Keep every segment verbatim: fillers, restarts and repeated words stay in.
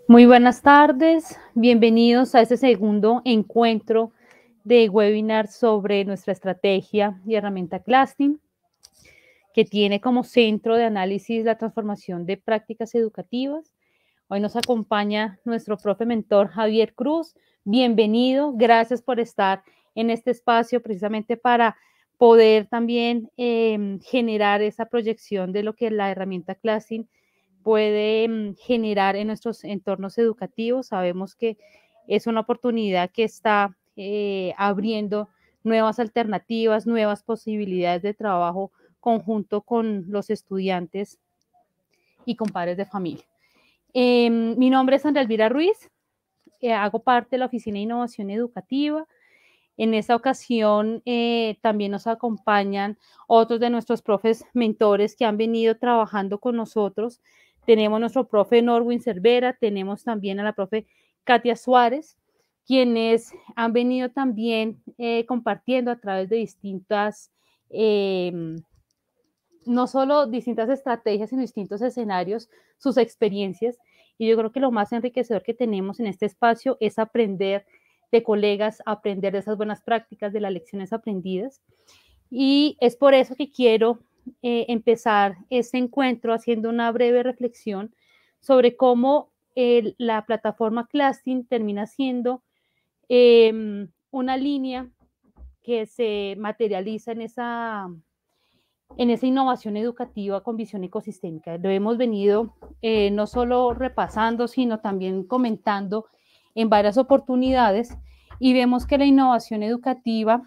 Muy buenas tardes, bienvenidos a este segundo encuentro de webinar sobre nuestra estrategia y herramienta Clasting, que tiene como centro de análisis la transformación de prácticas educativas. Hoy nos acompaña nuestro profe mentor Javier Cruz. Bienvenido, gracias por estar en este espacio precisamente para poder también eh, generar esa proyección de lo que la herramienta Clasting puede mm, generar en nuestros entornos educativos. Sabemos que es una oportunidad que está eh, abriendo nuevas alternativas, nuevas posibilidades de trabajo conjunto con los estudiantes y con padres de familia. Eh, mi nombre es Andrea Elvira Ruiz, eh, hago parte de la Oficina de Innovación Educativa. En esta ocasión eh, también nos acompañan otros de nuestros profes mentores que han venido trabajando con nosotros. Tenemos nuestro profe Norwin Cervera, tenemos también a la profe Katia Suárez, quienes han venido también eh, compartiendo a través de distintas, eh, no solo distintas estrategias, sino distintos escenarios, sus experiencias. Y yo creo que lo más enriquecedor que tenemos en este espacio es aprender de colegas, aprender de esas buenas prácticas, de las lecciones aprendidas. Y es por eso que quiero eh, empezar este encuentro haciendo una breve reflexión sobre cómo eh, la plataforma Clasting termina siendo eh, una línea que se materializa en esa, en esa innovación educativa con visión ecosistémica. Lo hemos venido eh, no solo repasando, sino también comentando en varias oportunidades y vemos que la innovación educativa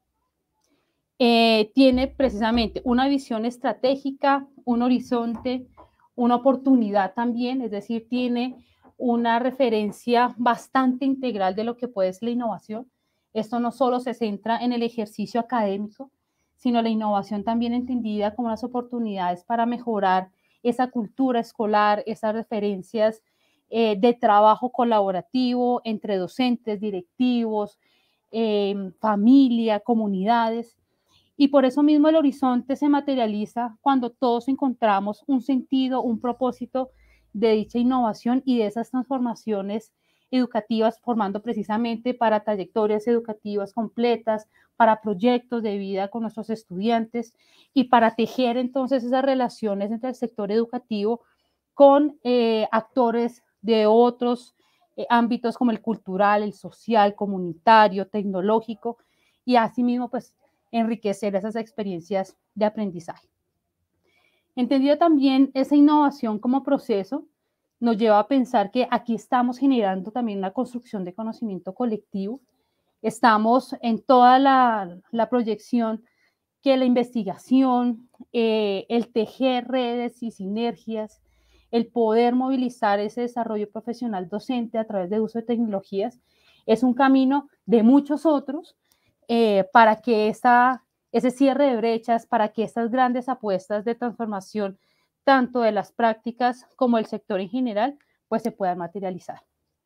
eh, tiene precisamente una visión estratégica, un horizonte, una oportunidad también, es decir, tiene una referencia bastante integral de lo que puede ser la innovación. Esto no solo se centra en el ejercicio académico, sino la innovación también entendida como unas oportunidades para mejorar esa cultura escolar, esas referencias eh, de trabajo colaborativo entre docentes, directivos, eh, familia, comunidades. Y por eso mismo el horizonte se materializa cuando todos encontramos un sentido, un propósito de dicha innovación y de esas transformaciones educativas, formando precisamente para trayectorias educativas completas, para proyectos de vida con nuestros estudiantes y para tejer entonces esas relaciones entre el sector educativo con eh, actores de otros eh, ámbitos como el cultural, el social, comunitario, tecnológico y asimismo pues enriquecer esas experiencias de aprendizaje. Entendido también esa innovación como proceso, nos lleva a pensar que aquí estamos generando también una construcción de conocimiento colectivo. Estamos en toda la, la proyección que la investigación, eh, el tejer redes y sinergias, el poder movilizar ese desarrollo profesional docente a través del uso de tecnologías, es un camino de muchos otros eh, para que esta, ese cierre de brechas, para que estas grandes apuestas de transformación, tanto de las prácticas como del sector en general, pues se puedan materializar.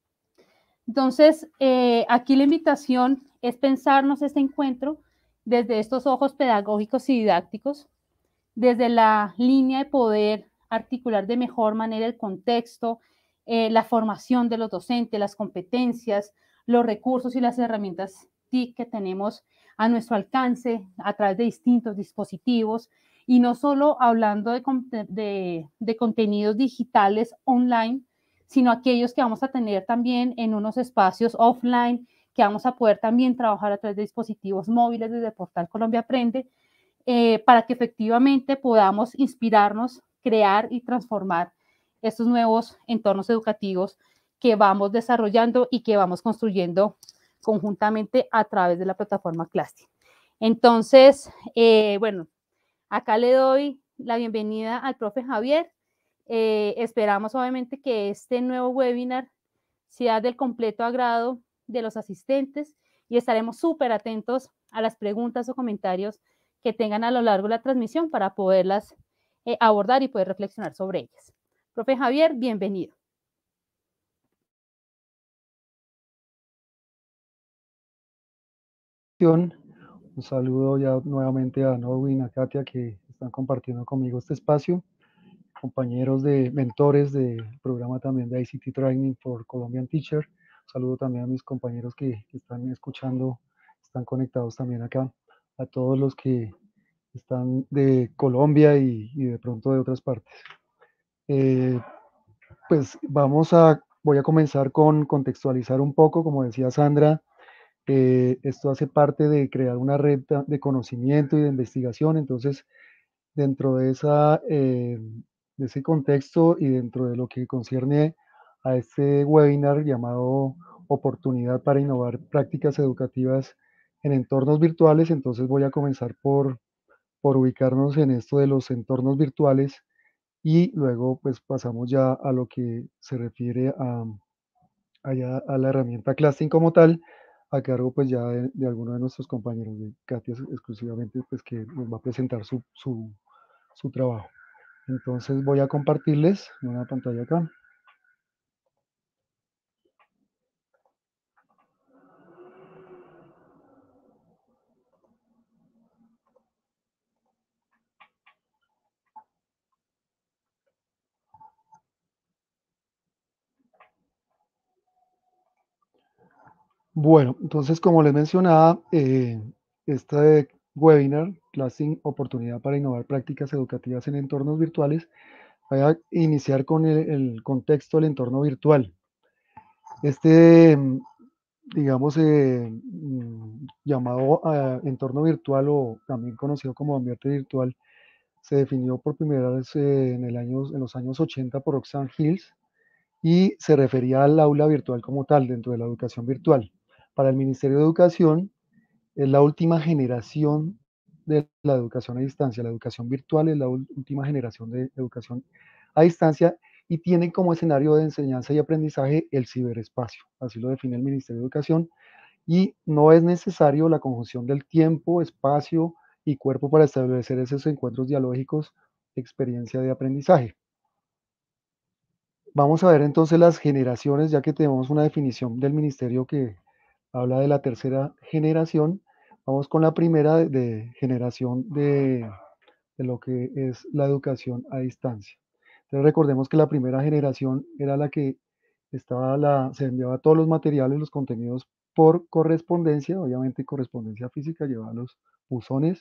Entonces, eh, aquí la invitación es pensarnos este encuentro desde estos ojos pedagógicos y didácticos, desde la línea de poder articular de mejor manera el contexto, eh, la formación de los docentes, las competencias, los recursos y las herramientas T I C que tenemos a nuestro alcance a través de distintos dispositivos y no solo hablando de, de, de contenidos digitales online, sino aquellos que vamos a tener también en unos espacios offline, que vamos a poder también trabajar a través de dispositivos móviles desde el portal Colombia Aprende, eh, para que efectivamente podamos inspirarnos, crear y transformar estos nuevos entornos educativos que vamos desarrollando y que vamos construyendo conjuntamente a través de la plataforma Clasting. Entonces, eh, bueno, acá le doy la bienvenida al profe Javier. Eh, esperamos obviamente que este nuevo webinar sea del completo agrado de los asistentes y estaremos súper atentos a las preguntas o comentarios que tengan a lo largo de la transmisión para poderlas eh, abordar y poder reflexionar sobre ellas. Profe Javier, bienvenido. Un saludo ya nuevamente a Norwin, a Katia, que están compartiendo conmigo este espacio. compañeros de mentores del programa también de I C T Training for Colombian Teacher. Saludo también a mis compañeros que, que están escuchando, están conectados también acá, a todos los que están de Colombia y, y de pronto de otras partes. Eh, pues vamos a, voy a comenzar con contextualizar un poco, como decía Sandra, eh, esto hace parte de crear una red de conocimiento y de investigación, entonces dentro de, esa, eh, de ese contexto y dentro de lo que concierne a este webinar llamado Oportunidad para innovar prácticas educativas en entornos virtuales, entonces voy a comenzar por, por ubicarnos en esto de los entornos virtuales y luego pues pasamos ya a lo que se refiere a, a, ya, a la herramienta Clasting como tal, a cargo pues ya de, de alguno de nuestros compañeros, de Katia exclusivamente, pues que nos va a presentar su, su, su trabajo. Entonces voy a compartirles una pantalla acá. Bueno, entonces como les mencionaba, eh, este webinar, Classing, Oportunidad para Innovar Prácticas Educativas en Entornos Virtuales, voy a iniciar con el, el contexto del entorno virtual. Este, digamos, eh, llamado uh, entorno virtual o también conocido como ambiente virtual, se definió por primera vez eh, en, el año, en los años ochenta por Roxanne Hills y se refería al aula virtual como tal dentro de la educación virtual. Para el Ministerio de Educación es la última generación de la educación a distancia. La educación virtual es la última generación de educación a distancia y tiene como escenario de enseñanza y aprendizaje el ciberespacio. Así lo define el Ministerio de Educación y no es necesario la conjunción del tiempo, espacio y cuerpo para establecer esos encuentros dialógicos, experiencia de aprendizaje. Vamos a ver entonces las generaciones, ya que tenemos una definición del ministerio que habla de la tercera generación. Vamos con la primera de, de generación de, de lo que es la educación a distancia. Entonces recordemos que la primera generación era la que estaba la, se enviaba todos los materiales, los contenidos por correspondencia, obviamente correspondencia física, llevaba los buzones,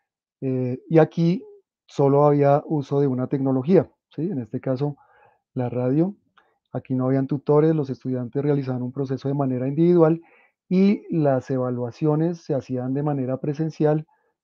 eh, y aquí solo había uso de una tecnología, ¿sí? En este caso la radio. Aquí no habían tutores, los estudiantes realizaban un proceso de manera individual y las evaluaciones se hacían de manera presencial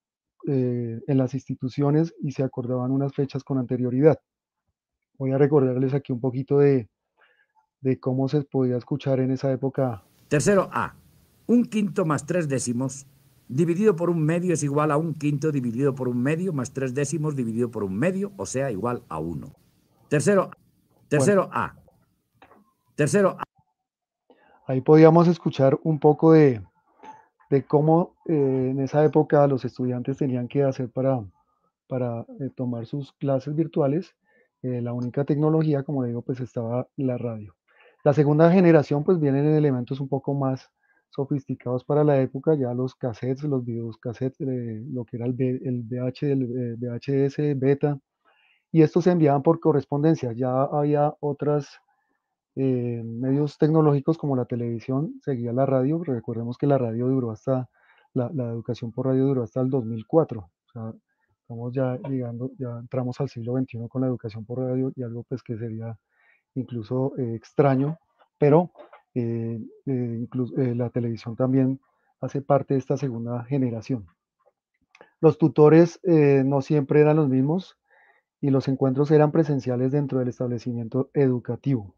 eh, en las instituciones y se acordaban unas fechas con anterioridad. Voy a recordarles aquí un poquito de, de cómo se podía escuchar en esa época. Tercero A. Un quinto más tres décimos dividido por un medio es igual a un quinto dividido por un medio más tres décimos dividido por un medio, o sea, igual a uno. Tercero, tercero bueno. A. Tercero A. Ahí podíamos escuchar un poco de, de cómo eh, en esa época los estudiantes tenían que hacer para, para eh, tomar sus clases virtuales. Eh, la única tecnología, como digo, pues estaba la radio. La segunda generación, pues vienen en elementos un poco más sofisticados para la época, ya los cassettes, los videos cassettes, eh, lo que era el, B, el V H, el eh, V H S, beta, y estos se enviaban por correspondencia. Ya había otras eh, medios tecnológicos como la televisión, seguía la radio. Recordemos que la radio duró hasta, la, la educación por radio duró hasta el dos mil cuatro. O sea, estamos ya llegando, ya entramos al siglo veintiuno con la educación por radio y algo pues que sería incluso eh, extraño, pero eh, eh, incluso, eh, la televisión también hace parte de esta segunda generación. Los tutores eh, no siempre eran los mismos y los encuentros eran presenciales dentro del establecimiento educativo.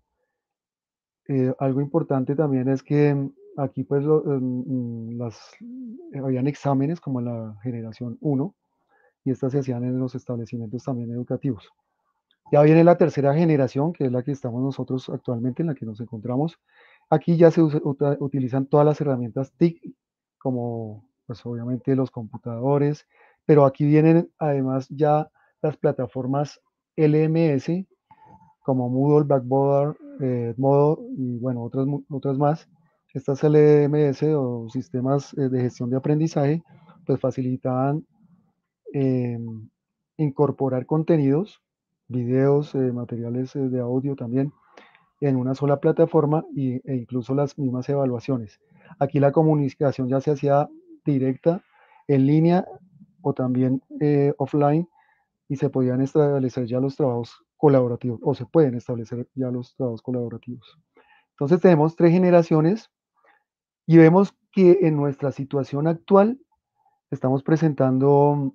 Eh, algo importante también es que mm, aquí pues lo, mm, las, eh, habían exámenes como en la generación uno y estas se hacían en los establecimientos también educativos. Ya viene la tercera generación, que es la que estamos nosotros actualmente, en la que nos encontramos. Aquí ya se usa, utilizan todas las herramientas T I C, como pues obviamente los computadores, pero aquí vienen además ya las plataformas L M S, como Moodle, Blackboard, eh, Modo y bueno, otras, otras más. Estas L M S o sistemas eh, de gestión de aprendizaje, pues facilitaban eh, incorporar contenidos videos, eh, materiales eh, de audio también en una sola plataforma y, e incluso las mismas evaluaciones. Aquí la comunicación ya se hacía directa, en línea o también eh, offline, y se podían establecer ya los trabajos colaborativos, o se pueden establecer ya los trabajos colaborativos. Entonces tenemos tres generaciones y vemos que en nuestra situación actual estamos presentando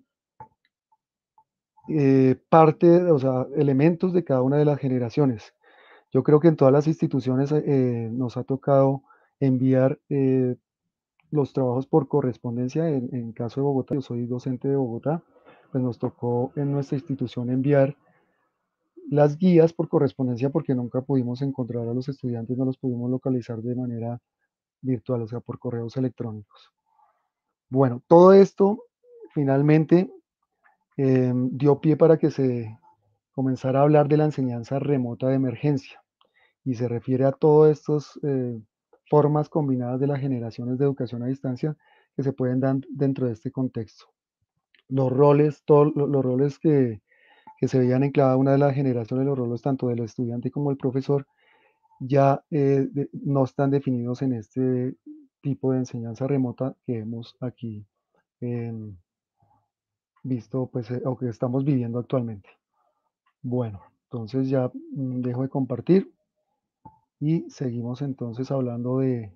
eh, parte, o sea, elementos de cada una de las generaciones. Yo creo que en todas las instituciones eh, nos ha tocado enviar eh, los trabajos por correspondencia. En, en caso de Bogotá, yo soy docente de Bogotá, pues nos tocó en nuestra institución enviar las guías por correspondencia porque nunca pudimos encontrar a los estudiantes, no los pudimos localizar de manera virtual, o sea, por correos electrónicos. Bueno, todo esto finalmente eh, dio pie para que se comenzara a hablar de la enseñanza remota de emergencia y se refiere a todas estas eh, formas combinadas de las generaciones de educación a distancia que se pueden dar dentro de este contexto. Los roles, todos los roles que, que se veían en cada una de las generaciones, los roles tanto del estudiante como del profesor, ya eh, de, no están definidos en este tipo de enseñanza remota que hemos aquí eh, visto, pues, eh, o que estamos viviendo actualmente. Bueno, entonces ya mm, dejo de compartir y seguimos entonces hablando de,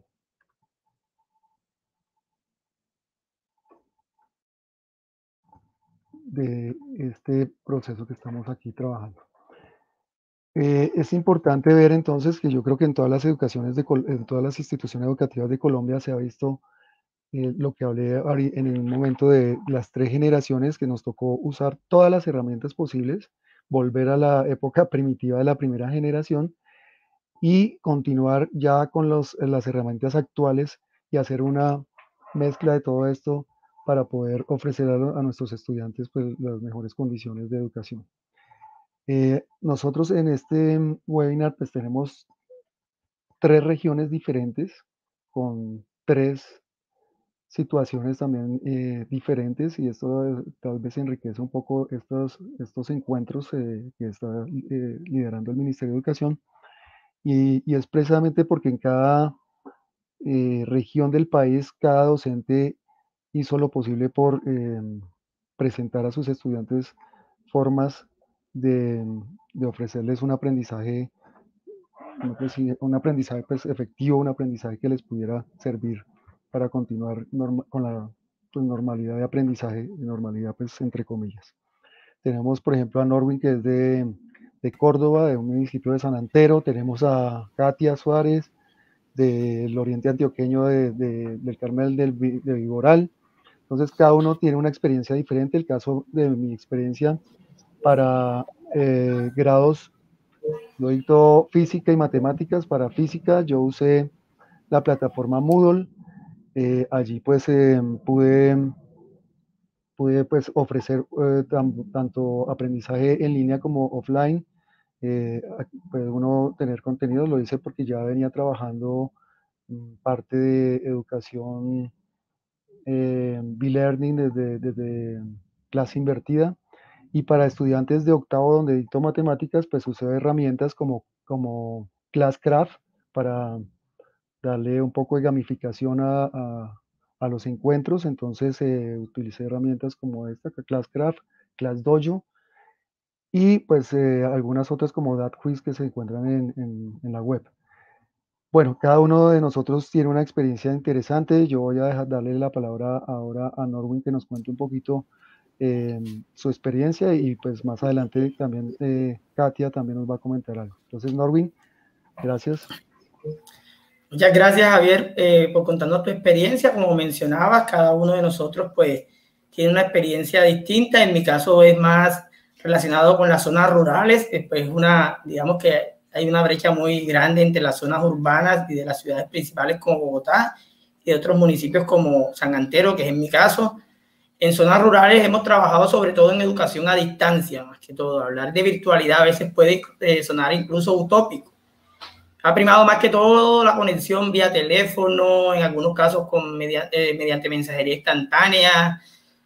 de este proceso que estamos aquí trabajando. Eh, es importante ver entonces que yo creo que en todas las educaciones, de, en todas las instituciones educativas de Colombia se ha visto eh, lo que hablé en el momento de las tres generaciones, que nos tocó usar todas las herramientas posibles, volver a la época primitiva de la primera generación y continuar ya con los, las herramientas actuales y hacer una mezcla de todo esto para poder ofrecer a, a nuestros estudiantes pues, las mejores condiciones de educación. Eh, nosotros en este webinar pues tenemos tres regiones diferentes con tres situaciones también eh, diferentes y esto eh, tal vez enriquece un poco estos, estos encuentros eh, que está eh, liderando el Ministerio de Educación y, y es precisamente porque en cada eh, región del país cada docente hizo lo posible por eh, presentar a sus estudiantes formas de, de ofrecerles un aprendizaje, un aprendizaje pues, efectivo, un aprendizaje que les pudiera servir para continuar norma, con la pues, normalidad de aprendizaje, normalidad pues entre comillas. Tenemos por ejemplo a Norwin que es de, de Córdoba, de un municipio de San Antero, tenemos a Katia Suárez del oriente antioqueño de, de, del Carmel del, de Viboral. Entonces cada uno tiene una experiencia diferente. El caso de mi experiencia para eh, grados, yo dicto física y matemáticas. Para física yo usé la plataforma Moodle. Eh, allí pues eh, pude, pude pues ofrecer eh, tam, tanto aprendizaje en línea como offline. Eh, puede uno tener contenido, lo hice porque ya venía trabajando parte de educación eh, B-Learning desde, desde clase invertida. Y para estudiantes de octavo donde dicto matemáticas, pues usé herramientas como, como Classcraft para darle un poco de gamificación a, a, a los encuentros. Entonces eh, utilicé herramientas como esta, Classcraft, ClassDojo, y pues eh, algunas otras como DatQuiz que se encuentran en, en, en la web. Bueno, cada uno de nosotros tiene una experiencia interesante. Yo voy a dejar, darle la palabra ahora a Norwin que nos cuente un poquito eh, su experiencia y pues más adelante también eh, Katia también nos va a comentar algo. Entonces, Norwin, gracias. Muchas gracias, Javier, eh, por contarnos tu experiencia. Como mencionabas, cada uno de nosotros pues tiene una experiencia distinta. En mi caso es más relacionado con las zonas rurales. Pues una, digamos que hay una brecha muy grande entre las zonas urbanas y de las ciudades principales como Bogotá y de otros municipios como San Antero, que es en mi caso. En zonas rurales hemos trabajado sobre todo en educación a distancia, más que todo. Hablar de virtualidad a veces puede eh, sonar incluso utópico. Ha primado más que todo la conexión vía teléfono, en algunos casos con media, eh, mediante mensajería instantánea,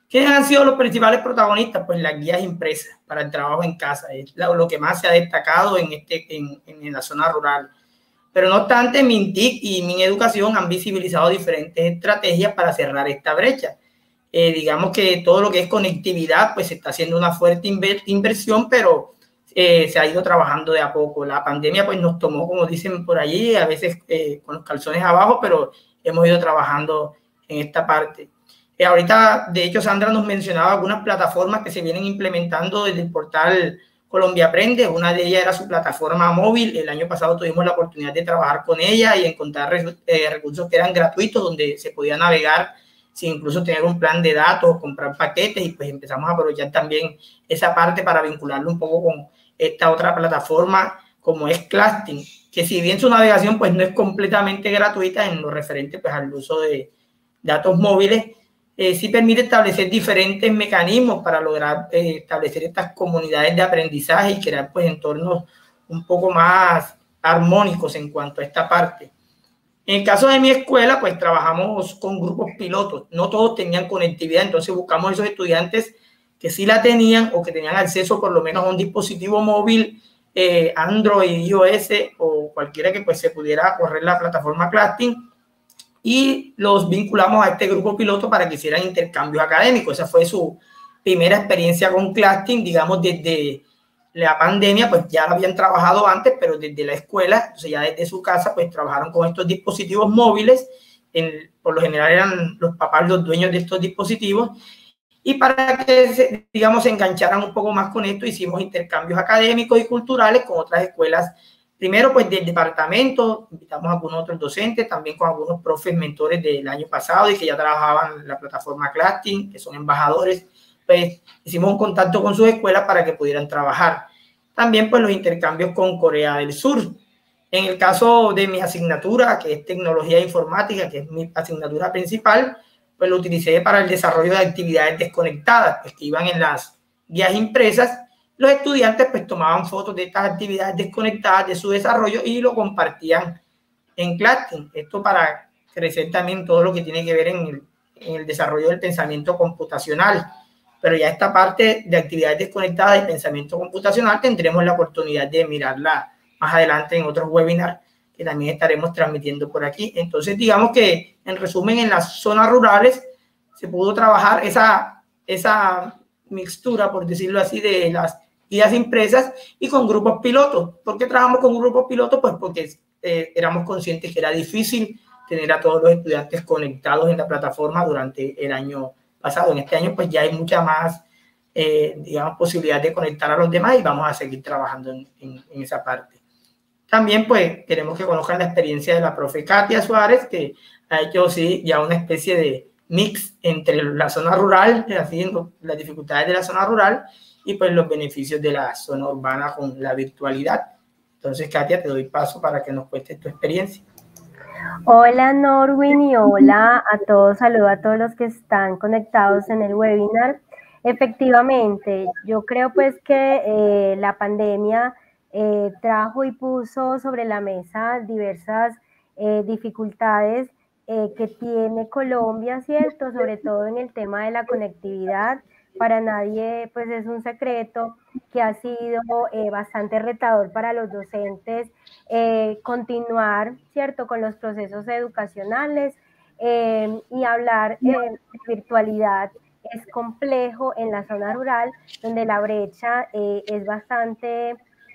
¿Quiénes han sido los principales protagonistas? Pues las guías impresas para el trabajo en casa. Es lo que más se ha destacado en, este, en, en la zona rural. Pero no obstante, MINTIC y MinEducación han visibilizado diferentes estrategias para cerrar esta brecha. Eh, digamos que todo lo que es conectividad, pues se está haciendo una fuerte inver inversión, pero eh, se ha ido trabajando de a poco. La pandemia pues nos tomó, como dicen por allí, a veces eh, con los calzones abajo, pero hemos ido trabajando en esta parte. Eh, ahorita, de hecho, Sandra nos mencionaba algunas plataformas que se vienen implementando desde el portal Colombia Aprende. Una de ellas era su plataforma móvil. El año pasado tuvimos la oportunidad de trabajar con ella y encontrar eh, recursos que eran gratuitos, donde se podía navegar sin incluso tener un plan de datos, comprar paquetes, y pues empezamos a aprovechar también esa parte para vincularlo un poco con esta otra plataforma como es Clasting, que si bien su navegación pues no es completamente gratuita en lo referente pues al uso de datos móviles, eh, sí permite establecer diferentes mecanismos para lograr eh, establecer estas comunidades de aprendizaje y crear pues entornos un poco más armónicos en cuanto a esta parte. En el caso de mi escuela, pues trabajamos con grupos pilotos. No todos tenían conectividad, entonces buscamos esos estudiantes que sí la tenían o que tenían acceso por lo menos a un dispositivo móvil, eh, Android, iOS o cualquiera que pues se pudiera correr la plataforma Clasting, y los vinculamos a este grupo piloto para que hicieran intercambios académicos. Esa fue su primera experiencia con Clasting, digamos, desde la pandemia, pues ya lo habían trabajado antes, pero desde la escuela, entonces ya desde su casa, pues trabajaron con estos dispositivos móviles. En, por lo general eran los papás los dueños de estos dispositivos, y para que, se, digamos, se engancharan un poco más con esto, hicimos intercambios académicos y culturales con otras escuelas. Primero, pues del departamento, invitamos a algunos otros docentes, también con algunos profes mentores del año pasado y que ya trabajaban en la plataforma Clasting, que son embajadores. Pues hicimos un contacto con sus escuelas para que pudieran trabajar. También pues los intercambios con Corea del Sur. En el caso de mi asignatura, que es tecnología informática, que es mi asignatura principal, pues lo utilicé para el desarrollo de actividades desconectadas, pues que iban en las guías impresas. Los estudiantes pues tomaban fotos de estas actividades desconectadas, de su desarrollo, y lo compartían en Clasting. Esto para crecer también todo lo que tiene que ver en el, en el desarrollo del pensamiento computacional. Pero ya esta parte de actividades desconectadas y pensamiento computacional tendremos la oportunidad de mirarla más adelante en otros webinars que también estaremos transmitiendo por aquí. Entonces, digamos que, en resumen, en las zonas rurales se pudo trabajar esa, esa mixtura, por decirlo así, de las guías impresas y con grupos pilotos. ¿Por qué trabajamos con grupos pilotos? Pues porque eh, éramos conscientes que era difícil tener a todos los estudiantes conectados en la plataforma durante el año pasado. En este año pues ya hay mucha más, eh, digamos, posibilidad de conectar a los demás, y vamos a seguir trabajando en, en, en esa parte. También pues queremos que conozcan la experiencia de la profe Katia Suárez, que ha hecho sí ya una especie de mix entre la zona rural, haciendo las dificultades de la zona rural y pues los beneficios de la zona urbana con la virtualidad. Entonces, Katia, te doy paso para que nos cuentes tu experiencia. Hola Norwin y hola a todos, saludo a todos los que están conectados en el webinar. Efectivamente, yo creo pues que eh, la pandemia eh, trajo y puso sobre la mesa diversas eh, dificultades eh, que tiene Colombia, ¿cierto? Sobre todo en el tema de la conectividad. Para nadie pues es un secreto que ha sido eh, bastante retador para los docentes eh, continuar, ¿cierto?, con los procesos educacionales eh, y hablar eh, de virtualidad es complejo en la zona rural, donde la brecha eh, es bastante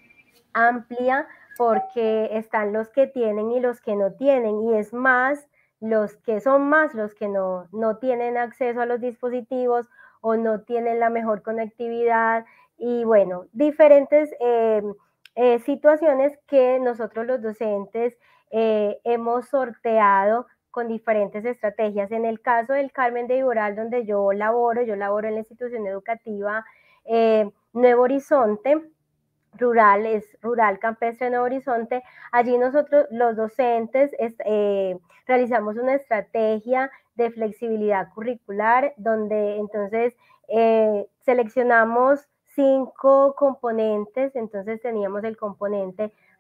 amplia, porque están los que tienen y los que no tienen, y es más los que son más los que no, no tienen acceso a los dispositivos o no tienen la mejor conectividad, y bueno, diferentes eh, eh, situaciones que nosotros los docentes eh, hemos sorteado con diferentes estrategias. En el caso del Carmen de Iboral, donde yo laboro, yo laboro en la institución educativa eh, Nuevo Horizonte, rural, es Rural Campestre Nuevo Horizonte. Allí nosotros los docentes eh, realizamos una estrategia de flexibilidad curricular, donde entonces eh, seleccionamos cinco componentes. Entonces teníamos el componente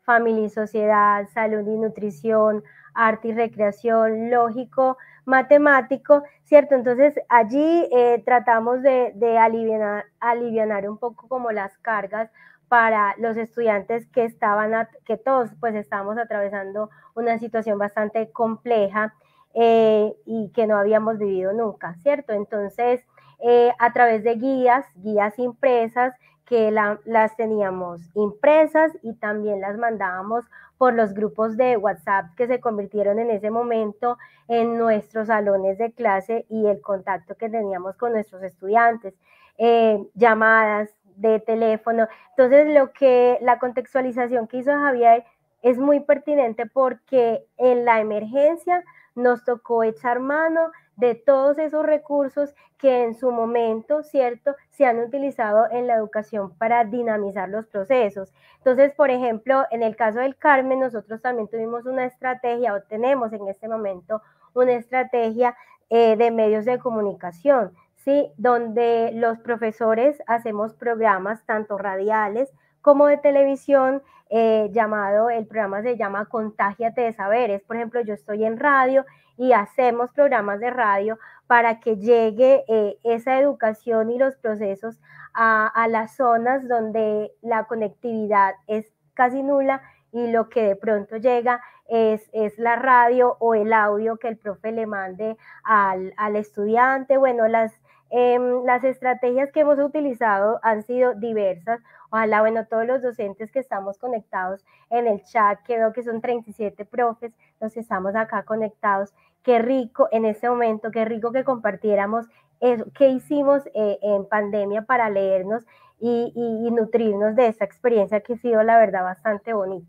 familia y sociedad, salud y nutrición, arte y recreación, lógico, matemático, ¿cierto? Entonces allí eh, tratamos de, de aliviar, alivianar un poco como las cargas para los estudiantes que estaban, a, que todos pues estábamos atravesando una situación bastante compleja eh, y que no habíamos vivido nunca, ¿cierto? Entonces, eh, a través de guías, guías impresas, que la, las teníamos impresas y también las mandábamos por los grupos de WhatsApp que se convirtieron en ese momento en nuestros salones de clase y el contacto que teníamos con nuestros estudiantes, eh, llamadas de teléfono. Entonces, lo que la contextualización que hizo Javier es muy pertinente porque en la emergencia nos tocó echar mano de todos esos recursos que en su momento, ¿cierto?, se han utilizado en la educación para dinamizar los procesos. Entonces, por ejemplo, en el caso del Carmen, nosotros también tuvimos una estrategia, o tenemos en este momento una estrategia eh, de medios de comunicación, ¿sí?, donde los profesores hacemos programas tanto radiales como de televisión, eh, llamado, el programa se llama Contágiate de Saberes. Por ejemplo, yo estoy en radio y hacemos programas de radio para que llegue eh, esa educación y los procesos a, a las zonas donde la conectividad es casi nula y lo que de pronto llega es, es la radio o el audio que el profe le mande al, al estudiante. Bueno, las, eh, las estrategias que hemos utilizado han sido diversas. Ojalá, bueno, todos los docentes que estamos conectados en el chat, que veo que son treinta y siete profes, los que estamos acá conectados, qué rico en este momento, qué rico que compartiéramos eso, qué hicimos eh, en pandemia para leernos y, y, y nutrirnos de esta experiencia que ha sido, la verdad, bastante bonita.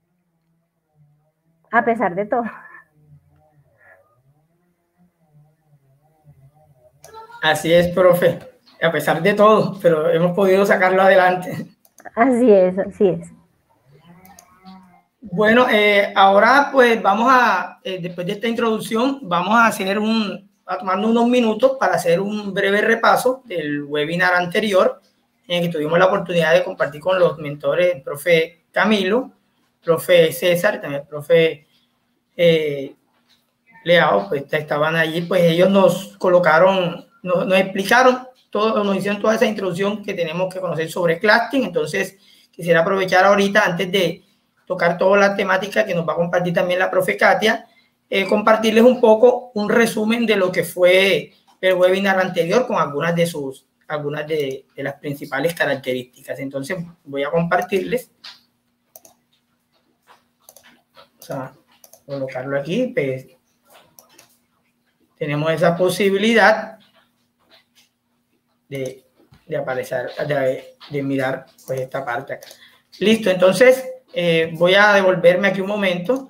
A pesar de todo. Así es, profe. A pesar de todo, pero hemos podido sacarlo adelante. Así es, así es. Bueno, eh, ahora pues vamos a, eh, después de esta introducción, vamos a hacer un, a tomarnos unos minutos para hacer un breve repaso del webinar anterior, en el que tuvimos la oportunidad de compartir con los mentores, el profe Camilo, profe César, también el profe eh, Leao, pues estaban allí, pues ellos nos colocaron, nos, nos explicaron todo, nos hicieron toda esa introducción que tenemos que conocer sobre Clasting. Entonces quisiera aprovechar ahorita, antes de tocar toda la temática que nos va a compartir también la profe Katia, eh, compartirles un poco un resumen de lo que fue el webinar anterior con algunas de sus, algunas de, de las principales características. Entonces voy a compartirles. Vamos a colocarlo aquí, pues tenemos esa posibilidad de, de aparecer, de, de mirar pues esta parte acá. Listo, entonces eh, voy a devolverme aquí un momento.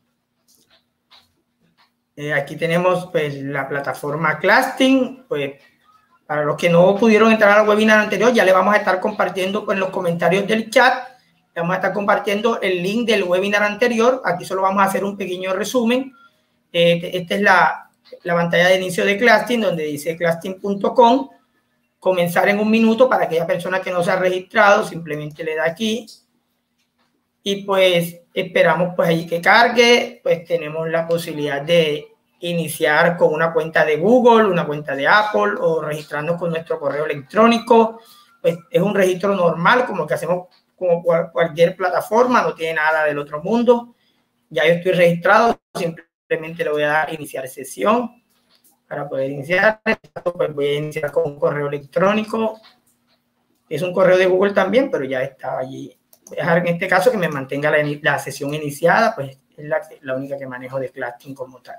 Eh, aquí tenemos pues la plataforma Clasting. Pues para los que no pudieron entrar al webinar anterior, ya le vamos a estar compartiendo en los comentarios del chat. Le vamos a estar compartiendo el link del webinar anterior. Aquí solo vamos a hacer un pequeño resumen. Eh, esta es la, la pantalla de inicio de Clasting, donde dice clasting punto com. Comenzar en un minuto. Para aquella persona que no se ha registrado, simplemente le da aquí. Y pues esperamos pues ahí que cargue. Pues tenemos la posibilidad de iniciar con una cuenta de Google, una cuenta de Apple, o registrarnos con nuestro correo electrónico. Pues es un registro normal, como que hacemos como cualquier plataforma, no tiene nada del otro mundo. Ya yo estoy registrado, simplemente le voy a dar iniciar sesión. Para poder iniciar, pues voy a iniciar con un correo electrónico. Es un correo de Google también, pero ya está allí. Voy a dejar en este caso que me mantenga la, la sesión iniciada, pues es la, la única que manejo de Clasting como tal.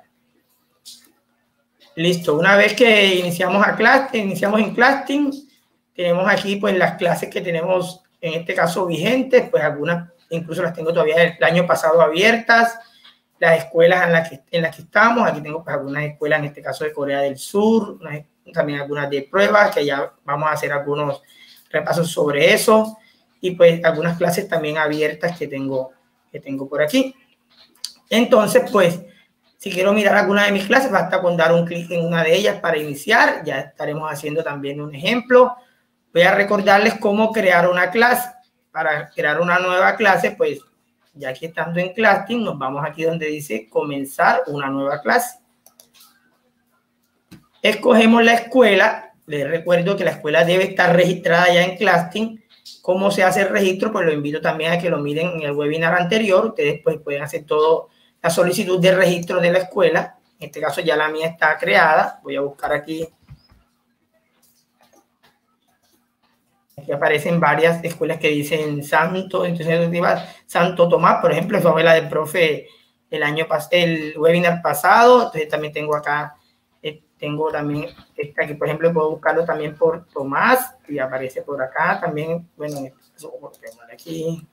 Listo, una vez que iniciamos a Clasting, iniciamos en Clasting, tenemos aquí pues las clases que tenemos en este caso vigentes, pues algunas incluso las tengo todavía el año pasado abiertas, las escuelas en las que, en las que estamos. Aquí tengo pues algunas escuelas, en este caso de Corea del Sur, unas, también algunas de pruebas, que ya vamos a hacer algunos repasos sobre eso, y pues algunas clases también abiertas que tengo, que tengo por aquí. Entonces, pues, si quiero mirar alguna de mis clases, basta con dar un clic en una de ellas para iniciar. Ya estaremos haciendo también un ejemplo. Voy a recordarles cómo crear una clase. Para crear una nueva clase, pues, ya que estando en Classroom, nos vamos aquí donde dice comenzar una nueva clase. Escogemos la escuela. Les recuerdo que la escuela debe estar registrada ya en Classroom. ¿Cómo se hace el registro? Pues lo invito también a que lo miren en el webinar anterior. Ustedes pues pueden hacer toda la solicitud de registro de la escuela. En este caso ya la mía está creada. Voy a buscar aquí. Aquí aparecen varias escuelas que dicen Santo, entonces Santo Tomás, por ejemplo, esa fue la del profe el año pasado, el webinar pasado. Entonces también tengo acá, eh, tengo también esta que, por ejemplo, puedo buscarlo también por Tomás y aparece por acá también. Bueno, en este caso, aquí.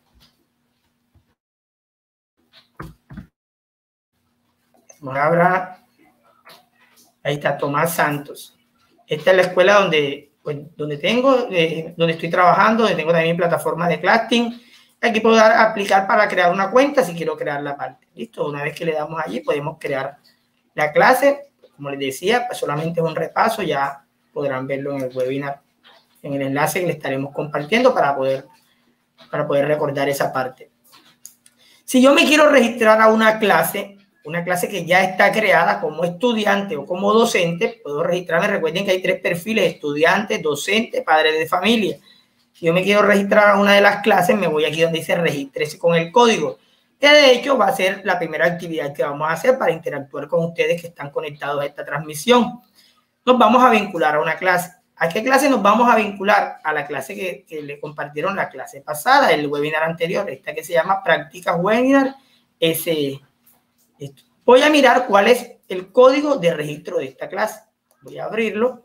Ahora, ahí está Tomás Santos. Esta es la escuela donde, pues, donde tengo, eh, donde estoy trabajando, donde tengo también mi plataforma de Classroom. Aquí puedo dar a aplicar para crear una cuenta si quiero crear la parte. Listo, una vez que le damos allí podemos crear la clase. Como les decía, pues solamente es un repaso, ya podrán verlo en el webinar, en el enlace que le estaremos compartiendo para poder, para poder recordar esa parte. Si yo me quiero registrar a una clase, una clase que ya está creada como estudiante o como docente, puedo registrarme. Recuerden que hay tres perfiles: estudiante, docente, padre de familia. Si yo me quiero registrar a una de las clases, me voy aquí donde dice regístrese con el código, que de hecho va a ser la primera actividad que vamos a hacer para interactuar con ustedes que están conectados a esta transmisión. Nos vamos a vincular a una clase. ¿A qué clase nos vamos a vincular? A la clase que, que le compartieron la clase pasada, el webinar anterior, esta que se llama Prácticas Webinar S E. Voy a mirar cuál es el código de registro de esta clase. Voy a abrirlo.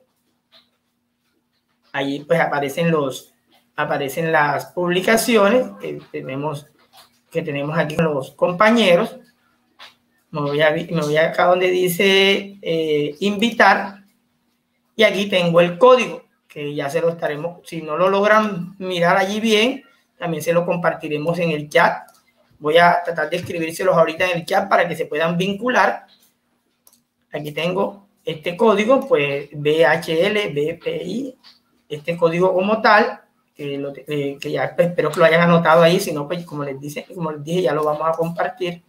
Allí pues aparecen los aparecen las publicaciones que tenemos que tenemos aquí con los compañeros. Me voy a me voy acá donde dice eh, invitar y aquí tengo el código que ya se lo estaremos, si no lo logran mirar allí bien, también se lo compartiremos en el chat. Voy a tratar de escribírselos ahorita en el chat para que se puedan vincular. Aquí tengo este código, pues B H L, B P I, este código como tal, que, lo, eh, que ya pues, espero que lo hayan anotado ahí, si no, pues como les, dice, como les dije, ya lo vamos a compartir.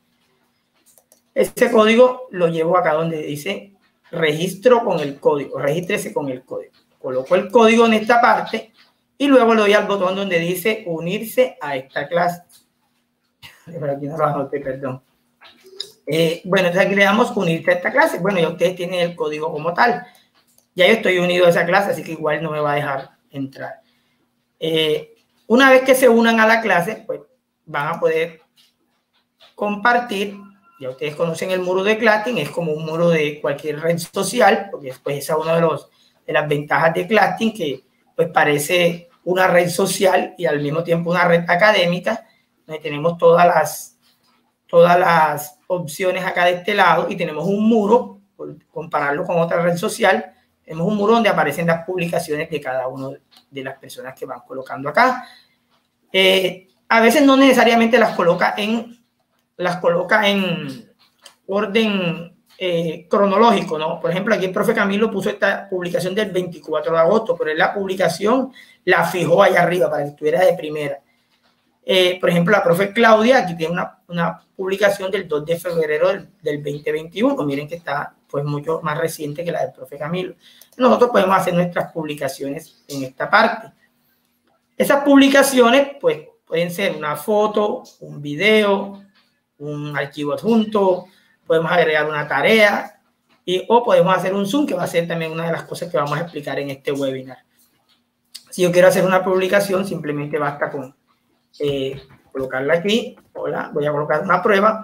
Este código lo llevo acá donde dice registro con el código, regístrese con el código. Coloco el código en esta parte y luego le doy al botón donde dice unirse a esta clase. Pero aquí no lo anoté, perdón. Eh, bueno, entonces aquí le damos unirse a esta clase. Bueno, ya ustedes tienen el código como tal. Ya yo estoy unido a esa clase, así que igual no me va a dejar entrar. Eh, una vez que se unan a la clase, pues van a poder compartir. Ya ustedes conocen el muro de Classroom, es como un muro de cualquier red social, porque pues esa es una de, los, de las ventajas de Classroom, que pues parece una red social y al mismo tiempo una red académica, donde tenemos todas las, todas las opciones acá de este lado y tenemos un muro, por compararlo con otra red social, tenemos un muro donde aparecen las publicaciones de cada una de las personas que van colocando acá. Eh, a veces no necesariamente las coloca en, las coloca en orden eh, cronológico, ¿no? Por ejemplo, aquí el profe Camilo puso esta publicación del veinticuatro de agosto, pero él la publicación la fijó allá arriba para que estuviera de primera. Eh, por ejemplo, la profe Claudia aquí tiene una, una publicación del dos de febrero del, del veinte veintiuno. Miren que está pues mucho más reciente que la del profe Camilo. Nosotros podemos hacer nuestras publicaciones en esta parte. Esas publicaciones pues pueden ser una foto, un video, un archivo adjunto, podemos agregar una tarea y, o podemos hacer un Zoom, que va a ser también una de las cosas que vamos a explicar en este webinar. Si yo quiero hacer una publicación, simplemente basta con Eh, colocarla aquí. Hola, voy a colocar una prueba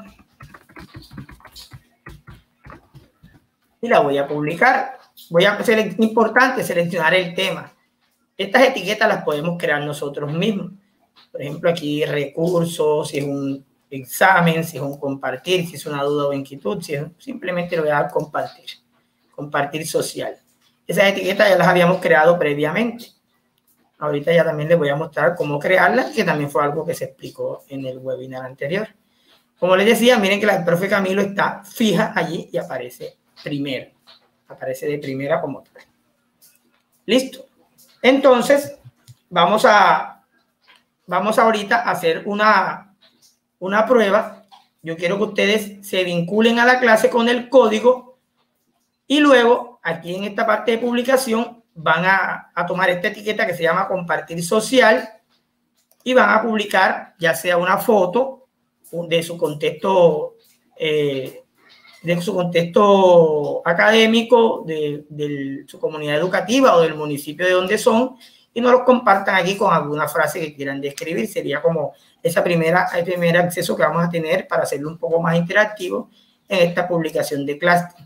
y la voy a publicar. Voy a hacer, es importante seleccionar el tema. Estas etiquetas las podemos crear nosotros mismos. Por ejemplo, aquí recursos, si es un examen, si es un compartir, si es una duda o inquietud, si es, simplemente lo voy a dar compartir. Compartir social. Esas etiquetas ya las habíamos creado previamente. Ahorita ya también les voy a mostrar cómo crearla, que también fue algo que se explicó en el webinar anterior. Como les decía, miren que la del profe Camilo está fija allí y aparece primero. Aparece de primera como tal. Listo. Entonces, vamos a, vamos ahorita a hacer una, una prueba. Yo quiero que ustedes se vinculen a la clase con el código y luego aquí en esta parte de publicación van a, a tomar esta etiqueta que se llama compartir social y van a publicar ya sea una foto de su contexto, eh, de su contexto académico, de, de su comunidad educativa o del municipio de donde son, y nos los compartan aquí con alguna frase que quieran describir. Sería como esa primera, el primer acceso que vamos a tener para hacerlo un poco más interactivo en esta publicación de clase.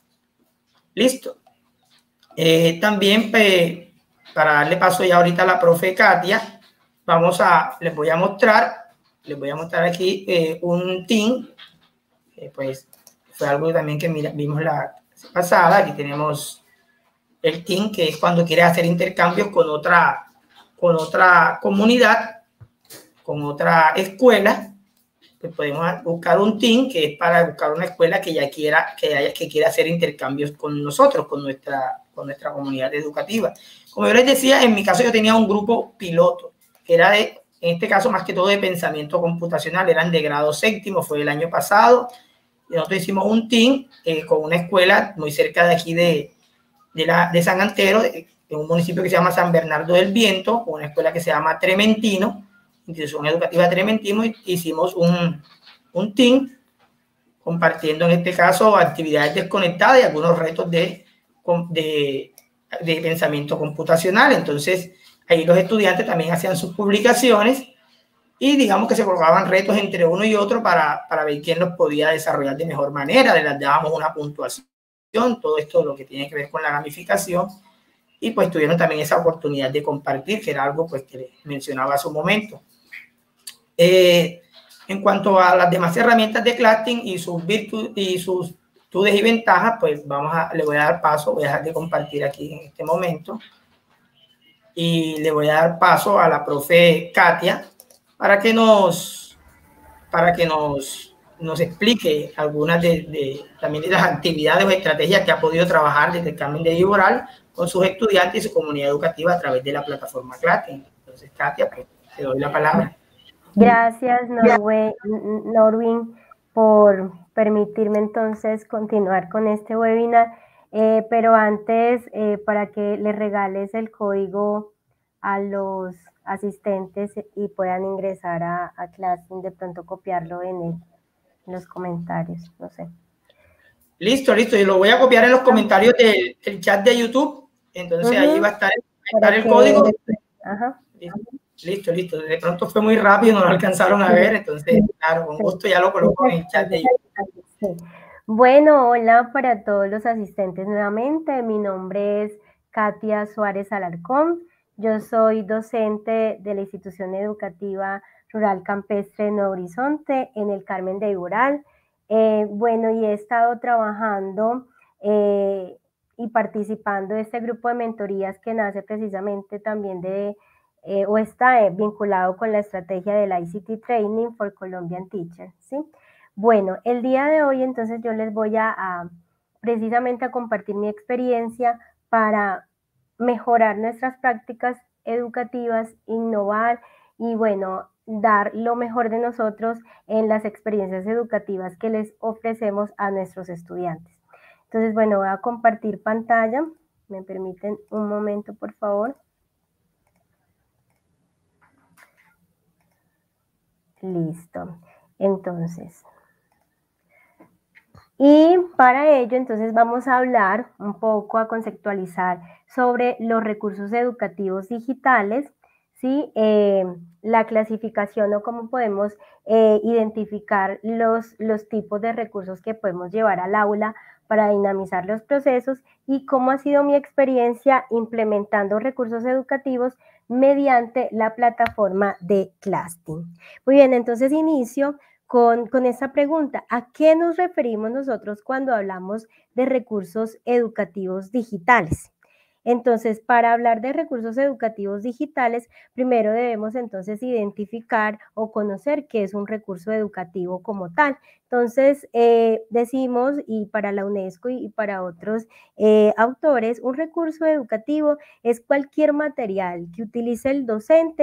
Listo. Eh, también pues, para darle paso ya ahorita a la profe Katia, vamos a, les voy a mostrar, les voy a mostrar aquí eh, un team, eh, pues fue algo también que mira, vimos la pasada. Aquí tenemos el team, que es cuando quieres hacer intercambios con otra, con otra comunidad, con otra escuela. Pues podemos buscar un team que es para buscar una escuela que ya quiera, que haya, que quiera hacer intercambios con nosotros, con nuestra, con nuestra comunidad educativa. Como yo les decía, en mi caso yo tenía un grupo piloto, que era de, en este caso más que todo de pensamiento computacional, eran de grado séptimo, fue el año pasado. Y nosotros hicimos un team eh, con una escuela muy cerca de aquí de, de, la, de San Antero, de, de un municipio que se llama San Bernardo del Viento, una escuela que se llama Trementino, Institución Educativa Trementino. Y hicimos un, un team compartiendo en este caso actividades desconectadas y algunos retos de, de, de pensamiento computacional. Entonces ahí los estudiantes también hacían sus publicaciones y digamos que se colocaban retos entre uno y otro para, para ver quién los podía desarrollar de mejor manera. Les dábamos una puntuación, todo esto lo que tiene que ver con la gamificación, y pues tuvieron también esa oportunidad de compartir, que era algo pues que les mencionaba hace un momento. Eh, en cuanto a las demás herramientas de Classroom y sus virtudes y sus virtudes y ventajas, pues vamos a, le voy a dar paso, voy a dejar de compartir aquí en este momento y le voy a dar paso a la profe Katia para que nos, para que nos, nos explique algunas de, de, también de las actividades o estrategias que ha podido trabajar desde el Carmen de Iboral con sus estudiantes y su comunidad educativa a través de la plataforma Classroom. Entonces, Katia, pues, te doy la palabra. Gracias, Norwin, por permitirme entonces continuar con este webinar. Eh, pero antes, eh, para que le regales el código a los asistentes y puedan ingresar a, a Classroom, de pronto copiarlo en, el, en los comentarios, no sé. Listo, listo, y lo voy a copiar en los comentarios del, del chat de YouTube, entonces uh-huh. Ahí va a estar, va a estar el que... código. Ajá. Listo, listo, listo, de pronto fue muy rápido, no lo alcanzaron a ver, entonces, claro, con gusto ya lo coloco en el chat de YouTube. Sí. Bueno, hola para todos los asistentes nuevamente, mi nombre es Katia Suárez Alarcón. Yo soy docente de la Institución Educativa Rural Campestre Nuevo Horizonte en el Carmen de Iboral. Eh, bueno, y he estado trabajando eh, y participando de este grupo de mentorías que nace precisamente también de, eh, o está eh, vinculado con la estrategia del I C T Training for Colombian Teachers, ¿sí? Bueno, el día de hoy entonces yo les voy a, a precisamente a compartir mi experiencia para mejorar nuestras prácticas educativas, innovar y bueno, dar lo mejor de nosotros en las experiencias educativas que les ofrecemos a nuestros estudiantes. Entonces, bueno, voy a compartir pantalla. ¿Me permiten un momento, por favor? Listo. Entonces, y para ello, entonces vamos a hablar un poco, a conceptualizar sobre los recursos educativos digitales, ¿sí? Eh, la clasificación o cómo podemos eh, identificar los, los tipos de recursos que podemos llevar al aula para dinamizar los procesos y cómo ha sido mi experiencia implementando recursos educativos mediante la plataforma de Classroom. Muy bien, entonces inicio Con, con esta pregunta. ¿A qué nos referimos nosotros cuando hablamos de recursos educativos digitales? Entonces, para hablar de recursos educativos digitales, primero debemos entonces identificar o conocer qué es un recurso educativo como tal. Entonces, eh, decimos, y para la UNESCO y para otros eh, autores, un recurso educativo es cualquier material que utilice el docente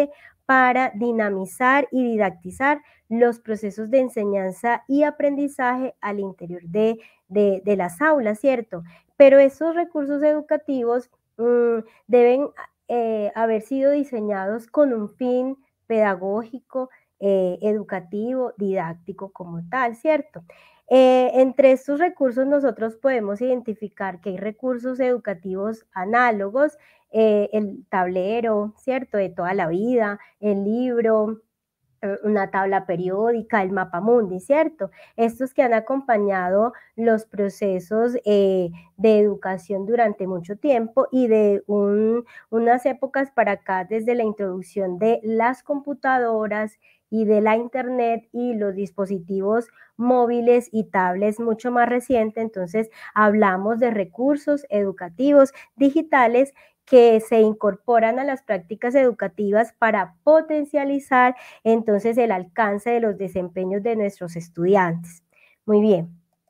para dinamizar y didactizar los procesos de enseñanza y aprendizaje al interior de, de, de las aulas, ¿cierto? Pero esos recursos educativos mmm, deben eh, haber sido diseñados con un fin pedagógico, eh, educativo, didáctico como tal, ¿cierto? Eh, entre estos recursos nosotros podemos identificar que hay recursos educativos análogos, eh, el tablero, ¿cierto? De toda la vida, el libro, una tabla periódica, el mapamundi, ¿cierto? Estos que han acompañado los procesos eh, de educación durante mucho tiempo y de un, unas épocas para acá, desde la introducción de las computadoras y de la internet y los dispositivos móviles y tablets mucho más reciente. Entonces hablamos de recursos educativos digitales que se incorporan a las prácticas educativas para potencializar entonces el alcance de los desempeños de nuestros estudiantes. Muy bien.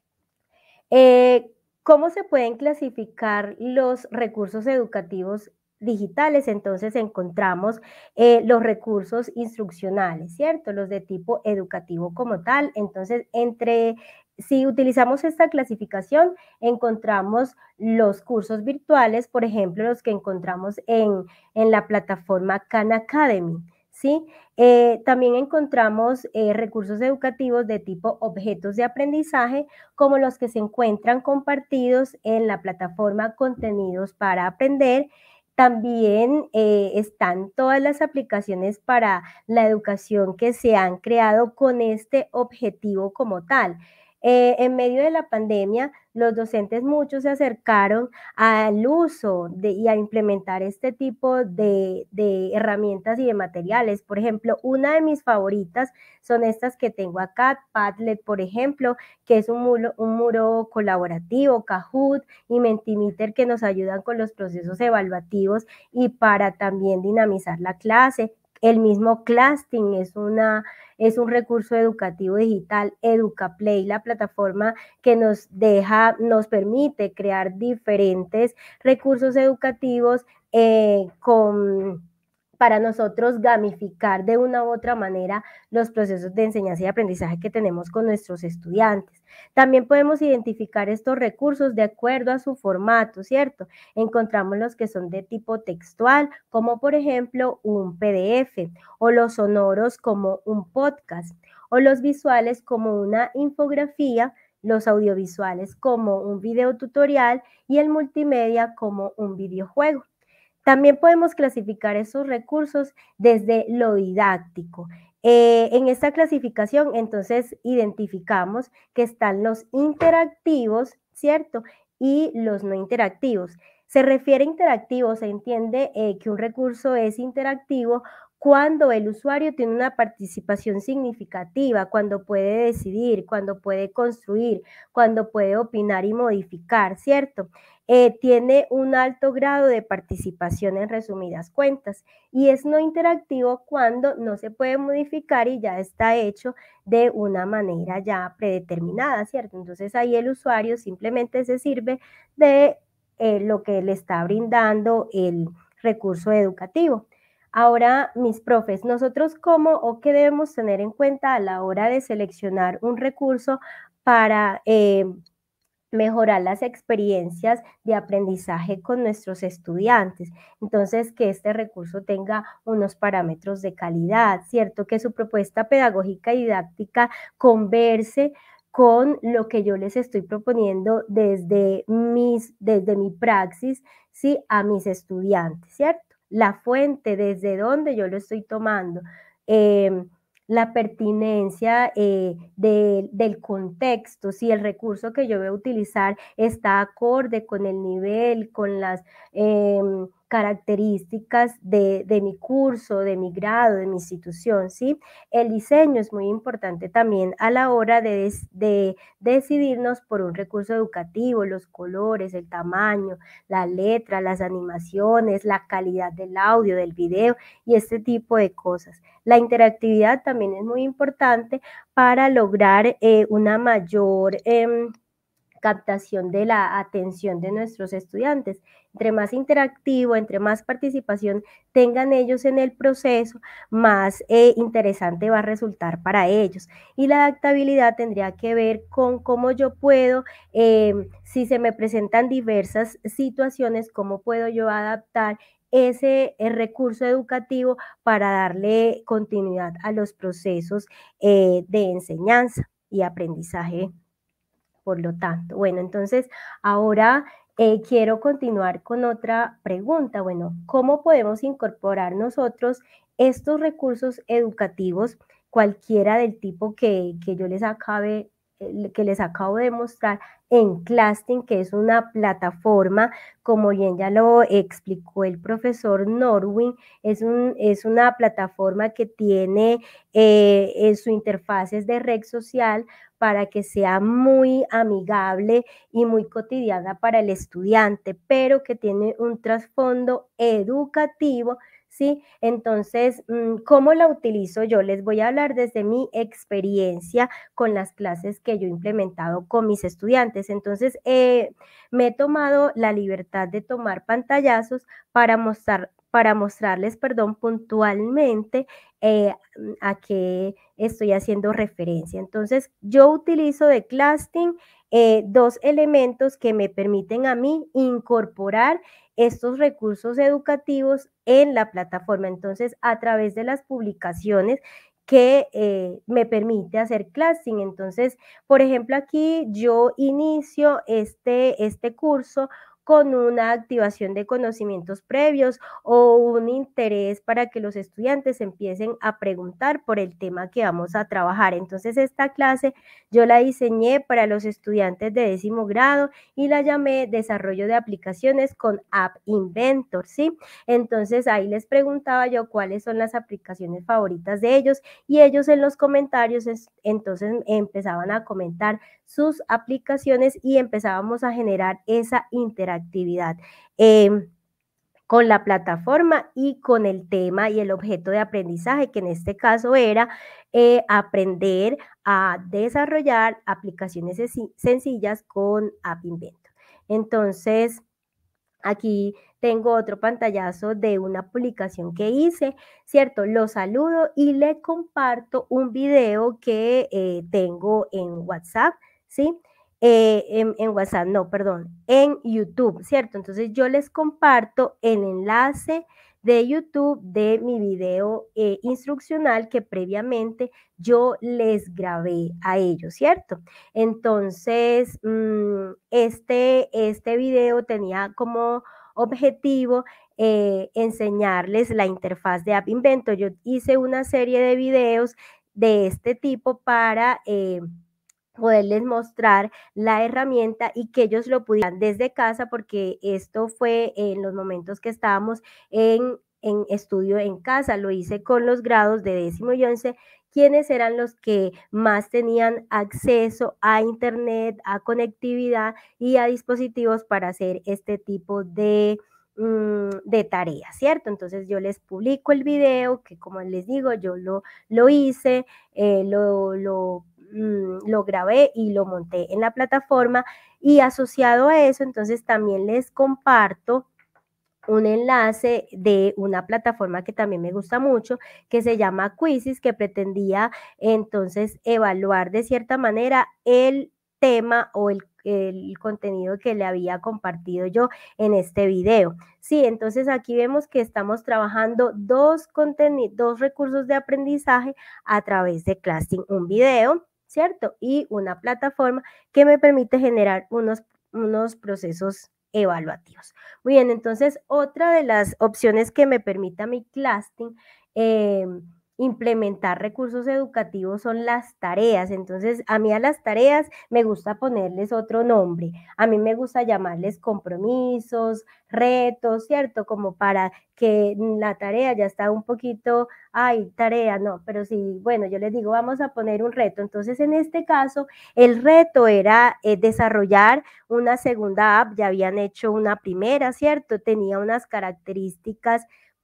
Eh, ¿Cómo se pueden clasificar los recursos educativos digitales? Entonces encontramos eh, los recursos instruccionales, ¿cierto? Los de tipo educativo como tal. Entonces, entre si utilizamos esta clasificación, encontramos los cursos virtuales, por ejemplo, los que encontramos en, en la plataforma Khan Academy, ¿sí? Eh, también encontramos eh, recursos educativos de tipo objetos de aprendizaje, como los que se encuentran compartidos en la plataforma Contenidos para Aprender. También eh, están todas las aplicaciones para la educación que se han creado con este objetivo como tal. Eh, en medio de la pandemia, los docentes muchos se acercaron al uso de, y a implementar este tipo de, de herramientas y de materiales. Por ejemplo, una de mis favoritas son estas que tengo acá, Padlet, por ejemplo, que es un muro, un muro colaborativo, Kahoot y Mentimeter, que nos ayudan con los procesos evaluativos y para también dinamizar la clase. El mismo Clasting es, una, es un recurso educativo digital, EducaPlay, la plataforma que nos deja, nos permite crear diferentes recursos educativos eh, con, para nosotros gamificar de una u otra manera los procesos de enseñanza y aprendizaje que tenemos con nuestros estudiantes. También podemos identificar estos recursos de acuerdo a su formato, ¿cierto? Encontramos los que son de tipo textual, como por ejemplo un P D F, o los sonoros como un podcast, o los visuales como una infografía, los audiovisuales como un video tutorial y el multimedia como un videojuego. También podemos clasificar esos recursos desde lo didáctico. Eh, en esta clasificación, entonces, identificamos que están los interactivos, ¿cierto? Y los no interactivos. Se refiere a interactivo, se entiende eh, que un recurso es interactivo cuando el usuario tiene una participación significativa, cuando puede decidir, cuando puede construir, cuando puede opinar y modificar, ¿cierto? Eh, tiene un alto grado de participación en resumidas cuentas, y es no interactivo cuando no se puede modificar y ya está hecho de una manera ya predeterminada, ¿cierto? Entonces ahí el usuario simplemente se sirve de eh, lo que le está brindando el recurso educativo. Ahora, mis profes, nosotros cómo o qué debemos tener en cuenta a la hora de seleccionar un recurso para eh, mejorar las experiencias de aprendizaje con nuestros estudiantes. Entonces, que este recurso tenga unos parámetros de calidad, ¿cierto? Que su propuesta pedagógica y didáctica converse con lo que yo les estoy proponiendo desde, mis, desde mi praxis, ¿sí? A mis estudiantes, ¿cierto? La fuente, desde donde yo lo estoy tomando, eh, la pertinencia eh, de, del contexto, si el recurso que yo voy a utilizar está acorde con el nivel, con las eh, características de, de mi curso, de mi grado, de mi institución, ¿sí? El diseño es muy importante también a la hora de, des, de decidirnos por un recurso educativo, los colores, el tamaño, la letra, las animaciones, la calidad del audio, del video y este tipo de cosas. La interactividad también es muy importante para lograr eh, una mayor eh, captación de la atención de nuestros estudiantes. Entre más interactivo, entre más participación tengan ellos en el proceso, más eh, interesante va a resultar para ellos. Y la adaptabilidad tendría que ver con cómo yo puedo, eh, si se me presentan diversas situaciones, cómo puedo yo adaptar ese el recurso educativo para darle continuidad a los procesos eh, de enseñanza y aprendizaje, por lo tanto. Bueno, entonces ahora eh, quiero continuar con otra pregunta. Bueno, ¿cómo podemos incorporar nosotros estos recursos educativos, cualquiera del tipo que, que yo les acabe, que les acabo de mostrar, en Clasting, que es una plataforma, como bien ya lo explicó el profesor Norwin, es, un, es una plataforma que tiene eh, en su interfaces de red social para que sea muy amigable y muy cotidiana para el estudiante, pero que tiene un trasfondo educativo, ¿sí? Entonces, ¿cómo la utilizo yo? Les voy a hablar desde mi experiencia con las clases que yo he implementado con mis estudiantes. Entonces, eh, me he tomado la libertad de tomar pantallazos para mostrar, para mostrarles, perdón, puntualmente eh, a qué estoy haciendo referencia. Entonces, yo utilizo de Clasting eh, dos elementos que me permiten a mí incorporar estos recursos educativos en la plataforma. Entonces, a través de las publicaciones que eh, me permite hacer Clasting. Entonces, por ejemplo, aquí yo inicio este, este curso con una activación de conocimientos previos o un interés para que los estudiantes empiecen a preguntar por el tema que vamos a trabajar. Entonces, esta clase yo la diseñé para los estudiantes de décimo grado y la llamé Desarrollo de Aplicaciones con App Inventor, ¿sí? Entonces, ahí les preguntaba yo cuáles son las aplicaciones favoritas de ellos y ellos en los comentarios es, entonces empezaban a comentar sus aplicaciones y empezábamos a generar esa interactividad eh, con la plataforma y con el tema y el objeto de aprendizaje, que en este caso era eh, aprender a desarrollar aplicaciones sencillas con App Inventor. Entonces, aquí tengo otro pantallazo de una publicación que hice, ¿cierto? Lo saludo y le comparto un video que eh, tengo en WhatsApp, ¿sí? Eh, en, en WhatsApp, no, perdón, en YouTube, ¿cierto? Entonces yo les comparto el enlace de YouTube de mi video eh, instruccional que previamente yo les grabé a ellos, ¿cierto? Entonces, mmm, este, este video tenía como objetivo eh, enseñarles la interfaz de App Inventor. Yo hice una serie de videos de este tipo para eh, poderles mostrar la herramienta y que ellos lo pudieran desde casa, porque esto fue en los momentos que estábamos en, en estudio en casa. Lo hice con los grados de décimo y once, quienes eran los que más tenían acceso a internet, a conectividad y a dispositivos para hacer este tipo de de tareas, ¿cierto? Entonces yo les publico el video, que como les digo, yo lo, lo hice, eh, lo, lo, mmm, lo grabé y lo monté en la plataforma, y asociado a eso, entonces también les comparto un enlace de una plataforma que también me gusta mucho, que se llama Quizzes, que pretendía entonces evaluar de cierta manera el tema o el el contenido que le había compartido yo en este video. Sí, entonces aquí vemos que estamos trabajando dos, dos recursos de aprendizaje a través de Clasting, un video, ¿cierto? Y una plataforma que me permite generar unos, unos procesos evaluativos. Muy bien, entonces otra de las opciones que me permite a mi Clasting eh, implementar recursos educativos son las tareas. Entonces, a mí a las tareas me gusta ponerles otro nombre. A mí me gusta llamarles compromisos, retos, ¿cierto? Como para que la tarea ya está un poquito, ay, tarea, no, pero sí, bueno, yo les digo, vamos a poner un reto. Entonces, en este caso, el reto era eh, desarrollar una segunda app. Ya habían hecho una primera, ¿cierto? Tenía unas características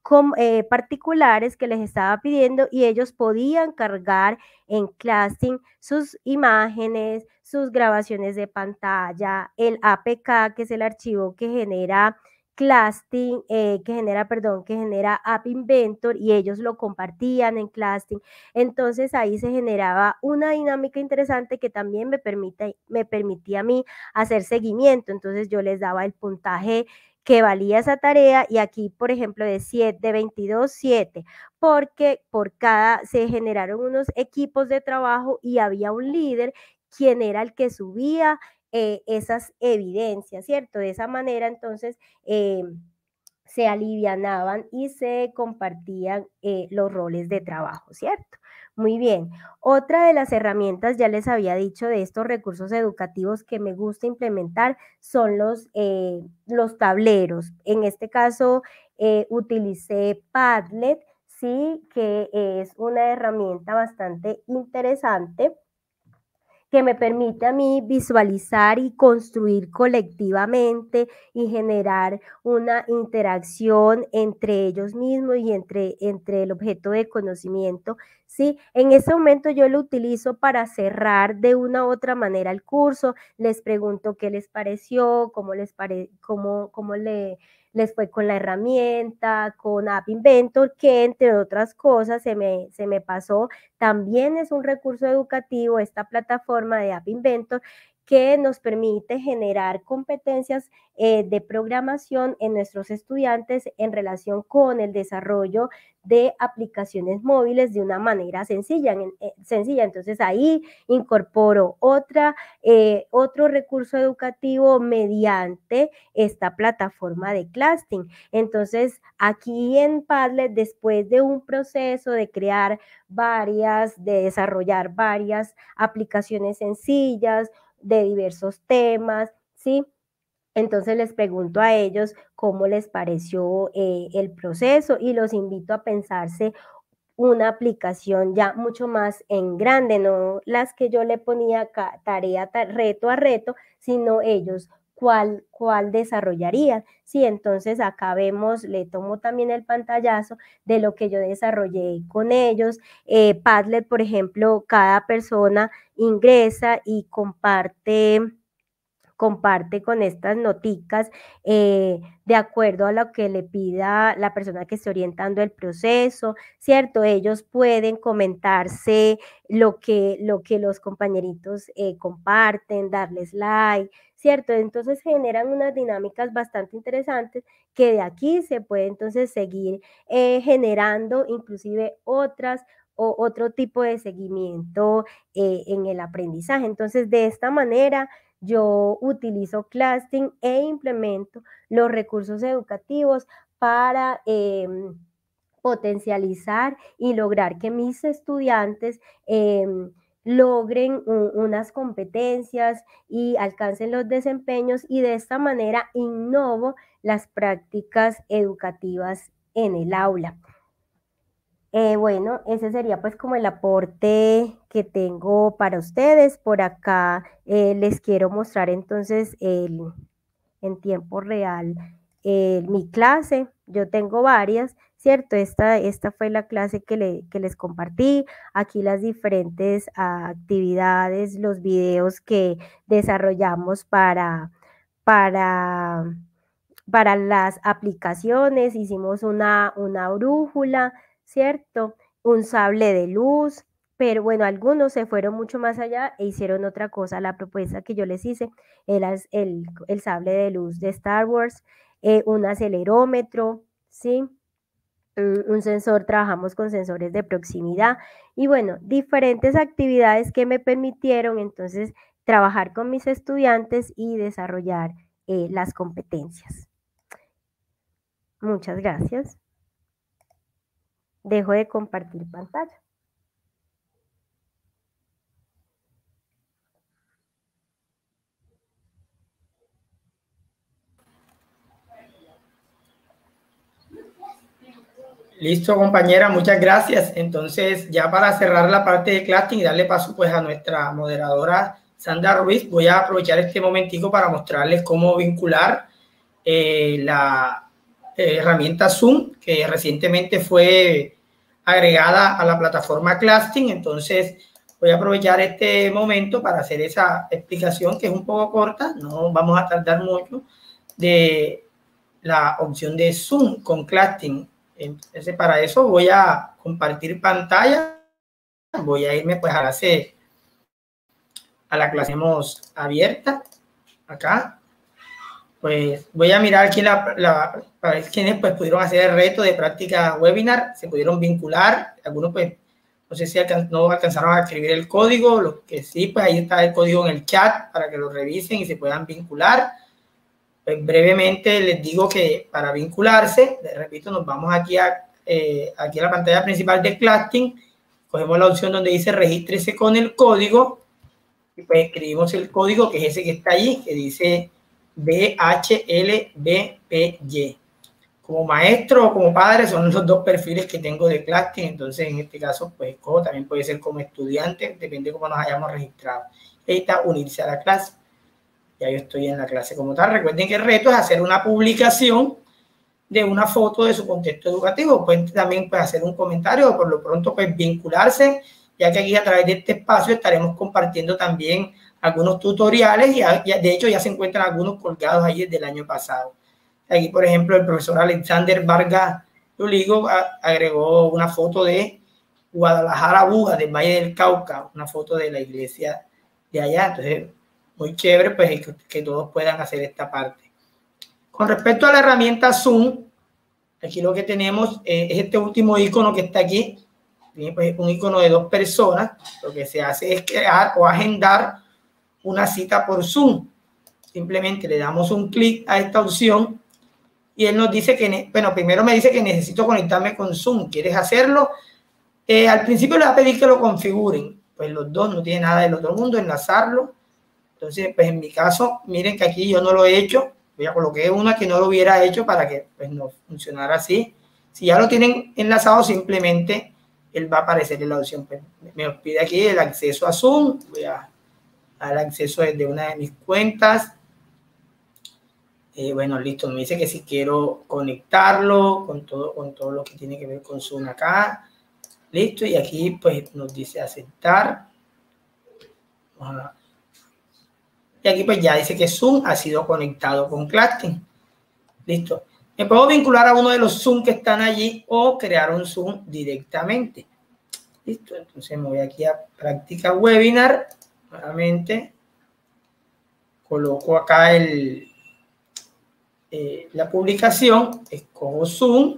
com, eh, particulares que les estaba pidiendo y ellos podían cargar en Classthing sus imágenes, sus grabaciones de pantalla, el A P K, que es el archivo que genera Classthing, eh, que genera, perdón, que genera App Inventor, y ellos lo compartían en Classthing. Entonces ahí se generaba una dinámica interesante que también me, permite, me permitía a mí hacer seguimiento. Entonces yo les daba el puntaje que valía esa tarea, y aquí, por ejemplo, de, siete, de veintidós, siete, porque por cada, se generaron unos equipos de trabajo y había un líder quien era el que subía eh, esas evidencias, ¿cierto? De esa manera, entonces, eh, se alivianaban y se compartían eh, los roles de trabajo, ¿cierto? Muy bien. Otra de las herramientas, ya les había dicho, de estos recursos educativos que me gusta implementar son los, eh, los tableros. En este caso, eh, utilicé Padlet, sí, que es una herramienta bastante interesante que me permite a mí visualizar y construir colectivamente y generar una interacción entre ellos mismos y entre, entre el objeto de conocimiento, ¿sí? En este momento yo lo utilizo para cerrar de una u otra manera el curso, les pregunto qué les pareció, cómo les, pare, cómo, cómo le, les fue con la herramienta, con App Inventor, que entre otras cosas se me, se me pasó. También es un recurso educativo esta plataforma de App Inventor, que nos permite generar competencias eh, de programación en nuestros estudiantes en relación con el desarrollo de aplicaciones móviles de una manera sencilla. Eh, sencilla. Entonces ahí incorporo otra, eh, otro recurso educativo mediante esta plataforma de Classthing. Entonces aquí en Padlet, después de un proceso de crear varias, de desarrollar varias aplicaciones sencillas, de diversos temas, ¿sí? Entonces les pregunto a ellos cómo les pareció eh, el proceso, y los invito a pensarse una aplicación ya mucho más en grande, no las que yo le ponía tarea, reto a reto, sino ellos cuál, cuál desarrollarían. Sí, entonces acá vemos, le tomo también el pantallazo de lo que yo desarrollé con ellos. Eh, Padlet, por ejemplo, cada persona ingresa y comparte comparte con estas noticas eh, de acuerdo a lo que le pida la persona que esté orientando el proceso, ¿cierto? Ellos pueden comentarse lo que, lo que los compañeritos eh, comparten, darles like, ¿cierto? Entonces generan unas dinámicas bastante interesantes que de aquí se puede entonces seguir eh, generando inclusive otras o otro tipo de seguimiento eh, en el aprendizaje. Entonces, de esta manera, yo utilizo Classthing e implemento los recursos educativos para eh, potencializar y lograr que mis estudiantes eh, logren un, unas competencias y alcancen los desempeños, y de esta manera innovo las prácticas educativas en el aula. Eh, bueno, ese sería pues como el aporte que tengo para ustedes. Por acá eh, les quiero mostrar entonces el, en tiempo real eh, mi clase. Yo tengo varias, ¿cierto? Esta, esta fue la clase que, le, que les compartí. Aquí las diferentes actividades, los videos que desarrollamos para, para, para las aplicaciones. Hicimos una, una brújula, ¿cierto? Un sable de luz, pero bueno, algunos se fueron mucho más allá e hicieron otra cosa. La propuesta que yo les hice era el, el sable de luz de Star Wars, eh, un acelerómetro, ¿sí? Un, un sensor, trabajamos con sensores de proximidad, y bueno, diferentes actividades que me permitieron entonces trabajar con mis estudiantes y desarrollar eh, las competencias. Muchas gracias. Dejo de compartir pantalla. Listo, compañera, muchas gracias. Entonces, ya para cerrar la parte de Classthing y darle paso pues a nuestra moderadora Sandra Ruiz, voy a aprovechar este momentico para mostrarles cómo vincular eh, la, eh, herramienta Zoom, que recientemente fue agregada a la plataforma Classroom. Entonces voy a aprovechar este momento para hacer esa explicación, que es un poco corta, no vamos a tardar mucho, de la opción de Zoom con Classroom. Entonces, para eso voy a compartir pantalla. Voy a irme pues a la clase, a la clase hemos abierta acá. Pues voy a mirar aquí la, la, para ver quiénes pues pudieron hacer el reto de práctica webinar, se pudieron vincular. Algunos pues no sé si alcan, no alcanzaron a escribir el código, los que sí, pues ahí está el código en el chat para que lo revisen y se puedan vincular. Pues brevemente les digo que para vincularse, les repito, nos vamos aquí a, eh, aquí a la pantalla principal de Classroom, cogemos la opción donde dice regístrese con el código y pues escribimos el código, que es ese que está allí, que dice B H L B P Y. Como maestro o como padre son los dos perfiles que tengo de Classroom. Entonces en este caso pues escojo, también puede ser como estudiante, depende de cómo nos hayamos registrado. Ahí está unirse a la clase. Ya yo estoy en la clase como tal. Recuerden que el reto es hacer una publicación de una foto de su contexto educativo. Pueden también pues, hacer un comentario o por lo pronto pues vincularse, ya que aquí a través de este espacio estaremos compartiendo también algunos tutoriales y ya, de hecho ya se encuentran algunos colgados ahí desde el año pasado. Aquí, por ejemplo, el profesor Alexander Vargas Luligo agregó una foto de Guadalajara Buga, del Valle del Cauca, una foto de la iglesia de allá. Entonces, muy chévere pues que, que todos puedan hacer esta parte. Con respecto a la herramienta Zoom, aquí lo que tenemos eh, es este último icono que está aquí. Tiene pues un icono de dos personas. Lo que se hace es crear o agendar una cita por Zoom. Simplemente le damos un clic a esta opción y él nos dice que, bueno, primero me dice que necesito conectarme con Zoom. ¿Quieres hacerlo? Eh, al principio le va a pedir que lo configuren. Pues los dos, no tiene nada del otro mundo, enlazarlo. Entonces, pues en mi caso, miren que aquí yo no lo he hecho. Voy a colocar una que no lo hubiera hecho para que pues, no funcionara así. Si ya lo tienen enlazado, simplemente él va a aparecer en la opción. Pues, me pide aquí el acceso a Zoom. Voy a dar acceso desde una de mis cuentas. Eh, bueno, listo. Me dice que si quiero conectarlo con todo, con todo lo que tiene que ver con Zoom acá. Listo. Y aquí pues nos dice aceptar. Vamos a Y aquí pues ya dice que Zoom ha sido conectado con Classroom. Listo. Me puedo vincular a uno de los Zoom que están allí o crear un Zoom directamente. Listo. Entonces me voy aquí a práctica webinar. Nuevamente. Coloco acá el, eh, la publicación. Escojo Zoom.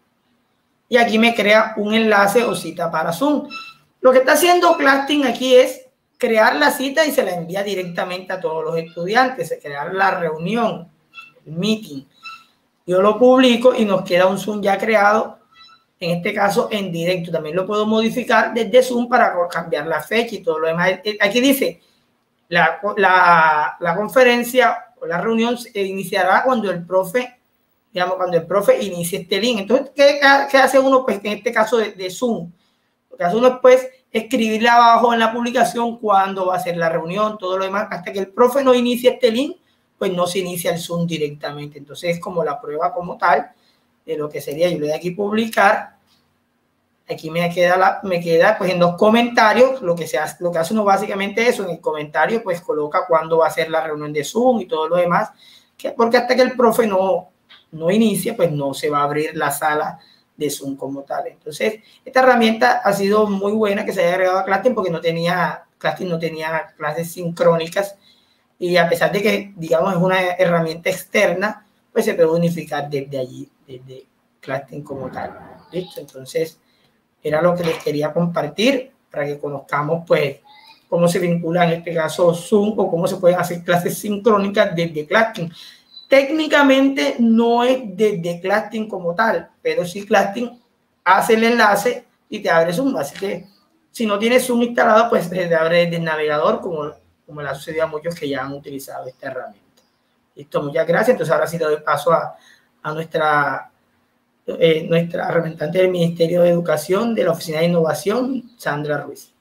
Y aquí me crea un enlace o cita para Zoom. Lo que está haciendo Classroom aquí es crear la cita y se la envía directamente a todos los estudiantes, crear la reunión, el meeting. Yo lo publico y nos queda un Zoom ya creado, en este caso en directo. También lo puedo modificar desde Zoom para cambiar la fecha y todo lo demás. Aquí dice, la, la, la conferencia o la reunión se iniciará cuando el profe, digamos, cuando el profe inicie este link. Entonces, ¿qué, qué hace uno? Pues en este caso de, de Zoom. Lo que hace uno después escribirle abajo en la publicación cuándo va a ser la reunión, todo lo demás, hasta que el profe no inicie este link, pues no se inicia el Zoom directamente. Entonces es como la prueba como tal de lo que sería. Yo le doy aquí publicar. Aquí me queda, la, me queda pues en los comentarios, lo que, se hace, lo que hace uno básicamente eso, en el comentario pues coloca cuándo va a ser la reunión de Zoom y todo lo demás, que, porque hasta que el profe no, no inicie, pues no se va a abrir la sala de Zoom como tal. Entonces, esta herramienta ha sido muy buena que se haya agregado a Classroom porque no tenía, Classroom no tenía clases sincrónicas y a pesar de que, digamos, es una herramienta externa, pues se puede unificar desde allí, desde Classroom como tal. ¿Listo? Entonces, era lo que les quería compartir para que conozcamos, pues, cómo se vincula en este caso Zoom o cómo se pueden hacer clases sincrónicas desde Classroom. Técnicamente no es desde Classroom como tal, pero sí Classroom hace el enlace y te abre Zoom. Así que si no tienes Zoom instalado, pues te abre desde el navegador, como, como le ha sucedido a muchos que ya han utilizado esta herramienta. Listo, muchas gracias. Entonces ahora sí le doy paso a, a nuestra, eh, nuestra representante del Ministerio de Educación de la Oficina de Innovación, Sandra Ruiz.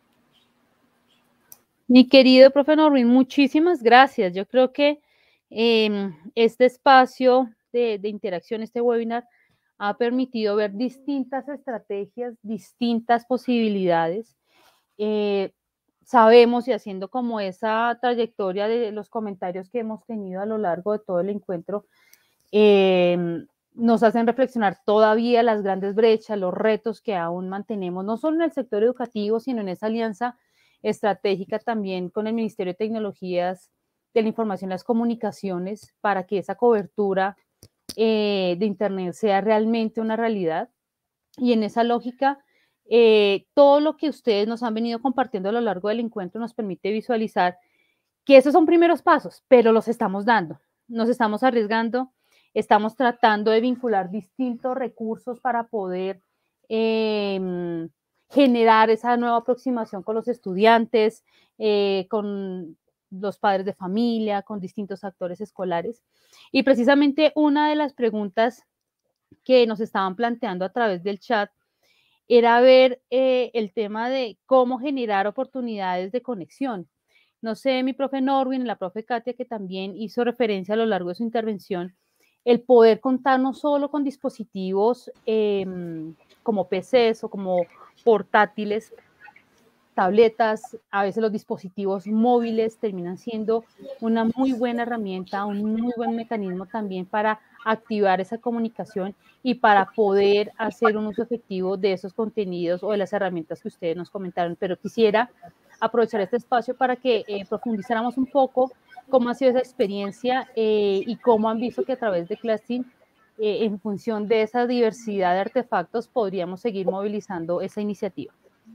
Mi querido profe Norwin, muchísimas gracias. Yo creo que Eh, este espacio de, de interacción, este webinar ha permitido ver distintas estrategias, distintas posibilidades. Eh, sabemos, y haciendo como esa trayectoria de los comentarios que hemos tenido a lo largo de todo el encuentro, eh, nos hacen reflexionar todavía las grandes brechas, los retos que aún mantenemos, no solo en el sector educativo, sino en esa alianza estratégica también con el Ministerio de Tecnologías de la Información y las Comunicaciones, para que esa cobertura eh, de Internet sea realmente una realidad. Y en esa lógica, eh, todo lo que ustedes nos han venido compartiendo a lo largo del encuentro nos permite visualizar que esos son primeros pasos, pero los estamos dando, nos estamos arriesgando, estamos tratando de vincular distintos recursos para poder eh, generar esa nueva aproximación con los estudiantes, eh, con los padres de familia, con distintos actores escolares. Y precisamente una de las preguntas que nos estaban planteando a través del chat era ver eh, el tema de cómo generar oportunidades de conexión. No sé, mi profe Norwin, la profe Katia, que también hizo referencia a lo largo de su intervención, el poder contar no solo con dispositivos eh, como P Cs o como portátiles, tabletas, a veces los dispositivos móviles terminan siendo una muy buena herramienta, un muy buen mecanismo también para activar esa comunicación y para poder hacer un uso efectivo de esos contenidos o de las herramientas que ustedes nos comentaron. Pero quisiera aprovechar este espacio para que eh, profundizáramos un poco cómo ha sido esa experiencia eh, y cómo han visto que a través de Classteam, eh, en función de esa diversidad de artefactos, podríamos seguir movilizando esa iniciativa.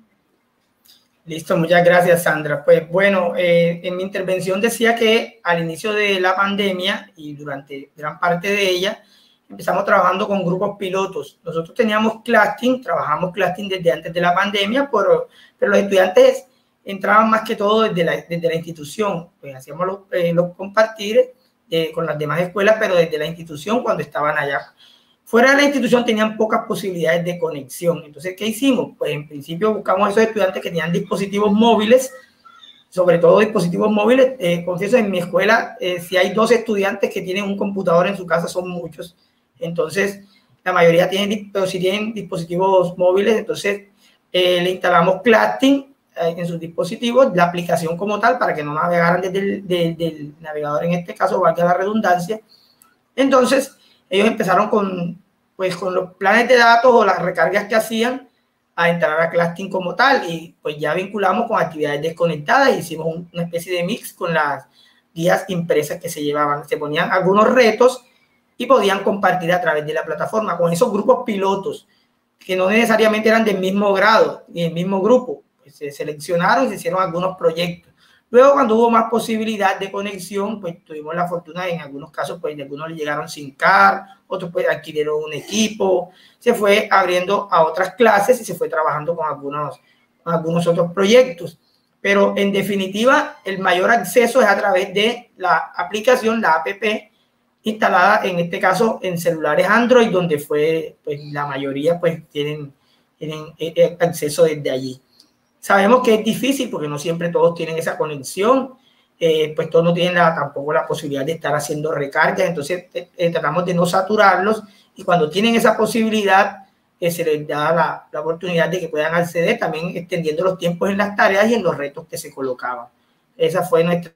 Listo, muchas gracias, Sandra. Pues bueno, eh, en mi intervención decía que al inicio de la pandemia y durante gran parte de ella, empezamos trabajando con grupos pilotos. Nosotros teníamos Classteam, trabajamos Classteam desde antes de la pandemia, pero, pero los estudiantes entraban más que todo desde la, desde la institución. Pues hacíamos los, eh, los compartires eh, con las demás escuelas, pero desde la institución cuando estaban allá. Fuera de la institución tenían pocas posibilidades de conexión. Entonces, ¿qué hicimos? Pues en principio buscamos a esos estudiantes que tenían dispositivos móviles, sobre todo dispositivos móviles. Eh, confieso, en mi escuela, eh, si hay dos estudiantes que tienen un computador en su casa, son muchos. Entonces, la mayoría tienen, pero si tienen dispositivos móviles, entonces eh, le instalamos Classteam eh, en sus dispositivos, la aplicación como tal, para que no navegaran desde el de, del navegador, en este caso, valga la redundancia. Entonces, ellos empezaron con, pues, con los planes de datos o las recargas que hacían a instalar a Classteam como tal, y pues ya vinculamos con actividades desconectadas y hicimos un, una especie de mix con las guías impresas que se llevaban. Se ponían algunos retos y podían compartir a través de la plataforma con esos grupos pilotos que no necesariamente eran del mismo grado ni del mismo grupo. Pues se seleccionaron y se hicieron algunos proyectos. Luego, cuando hubo más posibilidad de conexión, pues tuvimos la fortuna, en algunos casos, pues de algunos le llegaron sin C A R, otros pues adquirieron un equipo, se fue abriendo a otras clases y se fue trabajando con algunos, con algunos otros proyectos. Pero en definitiva, el mayor acceso es a través de la aplicación, la app, instalada en este caso en celulares Android, donde fue, pues la mayoría pues tienen, tienen acceso desde allí. Sabemos que es difícil porque no siempre todos tienen esa conexión, eh, pues todos no tienen la, tampoco la posibilidad de estar haciendo recargas, entonces eh, tratamos de no saturarlos y cuando tienen esa posibilidad eh, se les da la, la oportunidad de que puedan acceder, también extendiendo los tiempos en las tareas y en los retos que se colocaban. Esa fue nuestra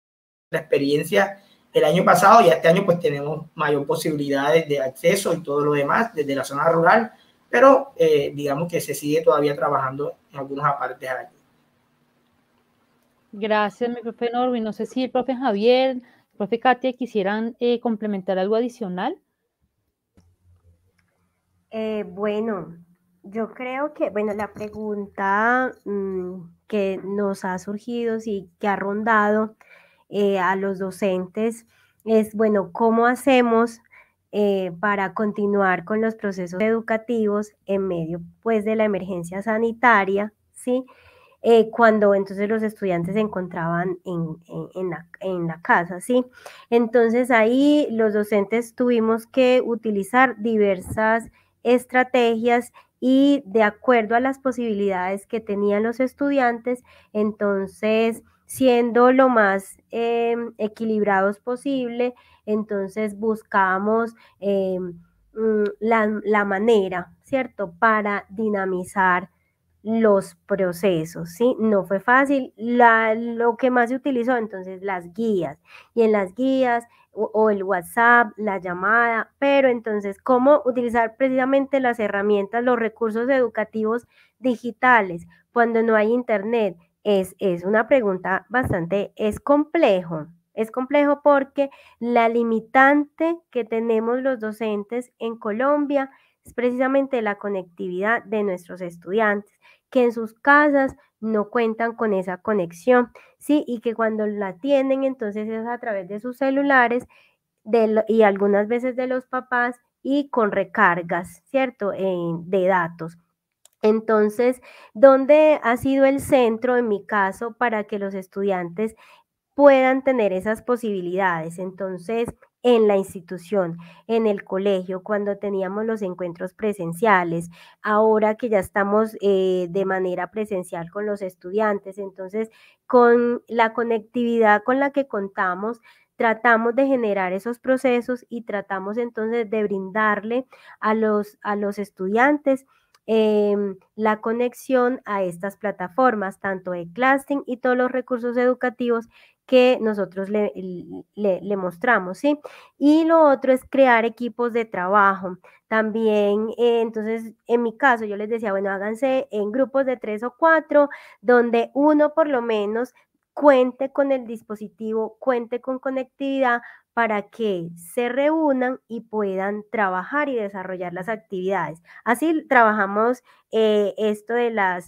experiencia el año pasado y este año pues tenemos mayor posibilidades de acceso y todo lo demás desde la zona rural, pero eh, digamos que se sigue todavía trabajando en algunos apartes allí. Gracias, mi profe Norwin. No sé si el profe Javier, el profe Katia quisieran eh, complementar algo adicional. Eh, bueno, yo creo que, bueno, la pregunta mmm, que nos ha surgido, sí, que ha rondado eh, a los docentes es, bueno, ¿cómo hacemos Eh, para continuar con los procesos educativos en medio pues de la emergencia sanitaria, ¿sí? Eh, cuando entonces los estudiantes se encontraban en, en, en, la, en la casa, ¿sí? Entonces ahí los docentes tuvimos que utilizar diversas estrategias y de acuerdo a las posibilidades que tenían los estudiantes, entonces siendo lo más eh, equilibrados posible, entonces buscamos eh, la, la manera, ¿cierto?, para dinamizar los procesos, ¿sí? No fue fácil. La, lo que más se utilizó, entonces, las guías, y en las guías o, o el WhatsApp, la llamada, pero entonces, ¿cómo utilizar precisamente las herramientas, los recursos educativos digitales cuando no hay internet? Es, es una pregunta bastante, es complejo, es complejo porque la limitante que tenemos los docentes en Colombia es precisamente la conectividad de nuestros estudiantes, que en sus casas no cuentan con esa conexión, ¿sí? Y que cuando la tienen, entonces es a través de sus celulares de lo, y algunas veces de los papás y con recargas, ¿cierto? Eh, de datos. Entonces, ¿dónde ha sido el centro, en mi caso, para que los estudiantes puedan tener esas posibilidades? Entonces, en la institución, en el colegio, cuando teníamos los encuentros presenciales, ahora que ya estamos eh, de manera presencial con los estudiantes, entonces con la conectividad con la que contamos, tratamos de generar esos procesos y tratamos entonces de brindarle a los, a los estudiantes eh, la conexión a estas plataformas, tanto de Classroom y todos los recursos educativos que nosotros le, le, le mostramos, ¿sí? Y lo otro es crear equipos de trabajo. También, eh, entonces, en mi caso, yo les decía, bueno, háganse en grupos de tres o cuatro, donde uno por lo menos cuente con el dispositivo, cuente con conectividad para que se reúnan y puedan trabajar y desarrollar las actividades. Así trabajamos eh, esto de las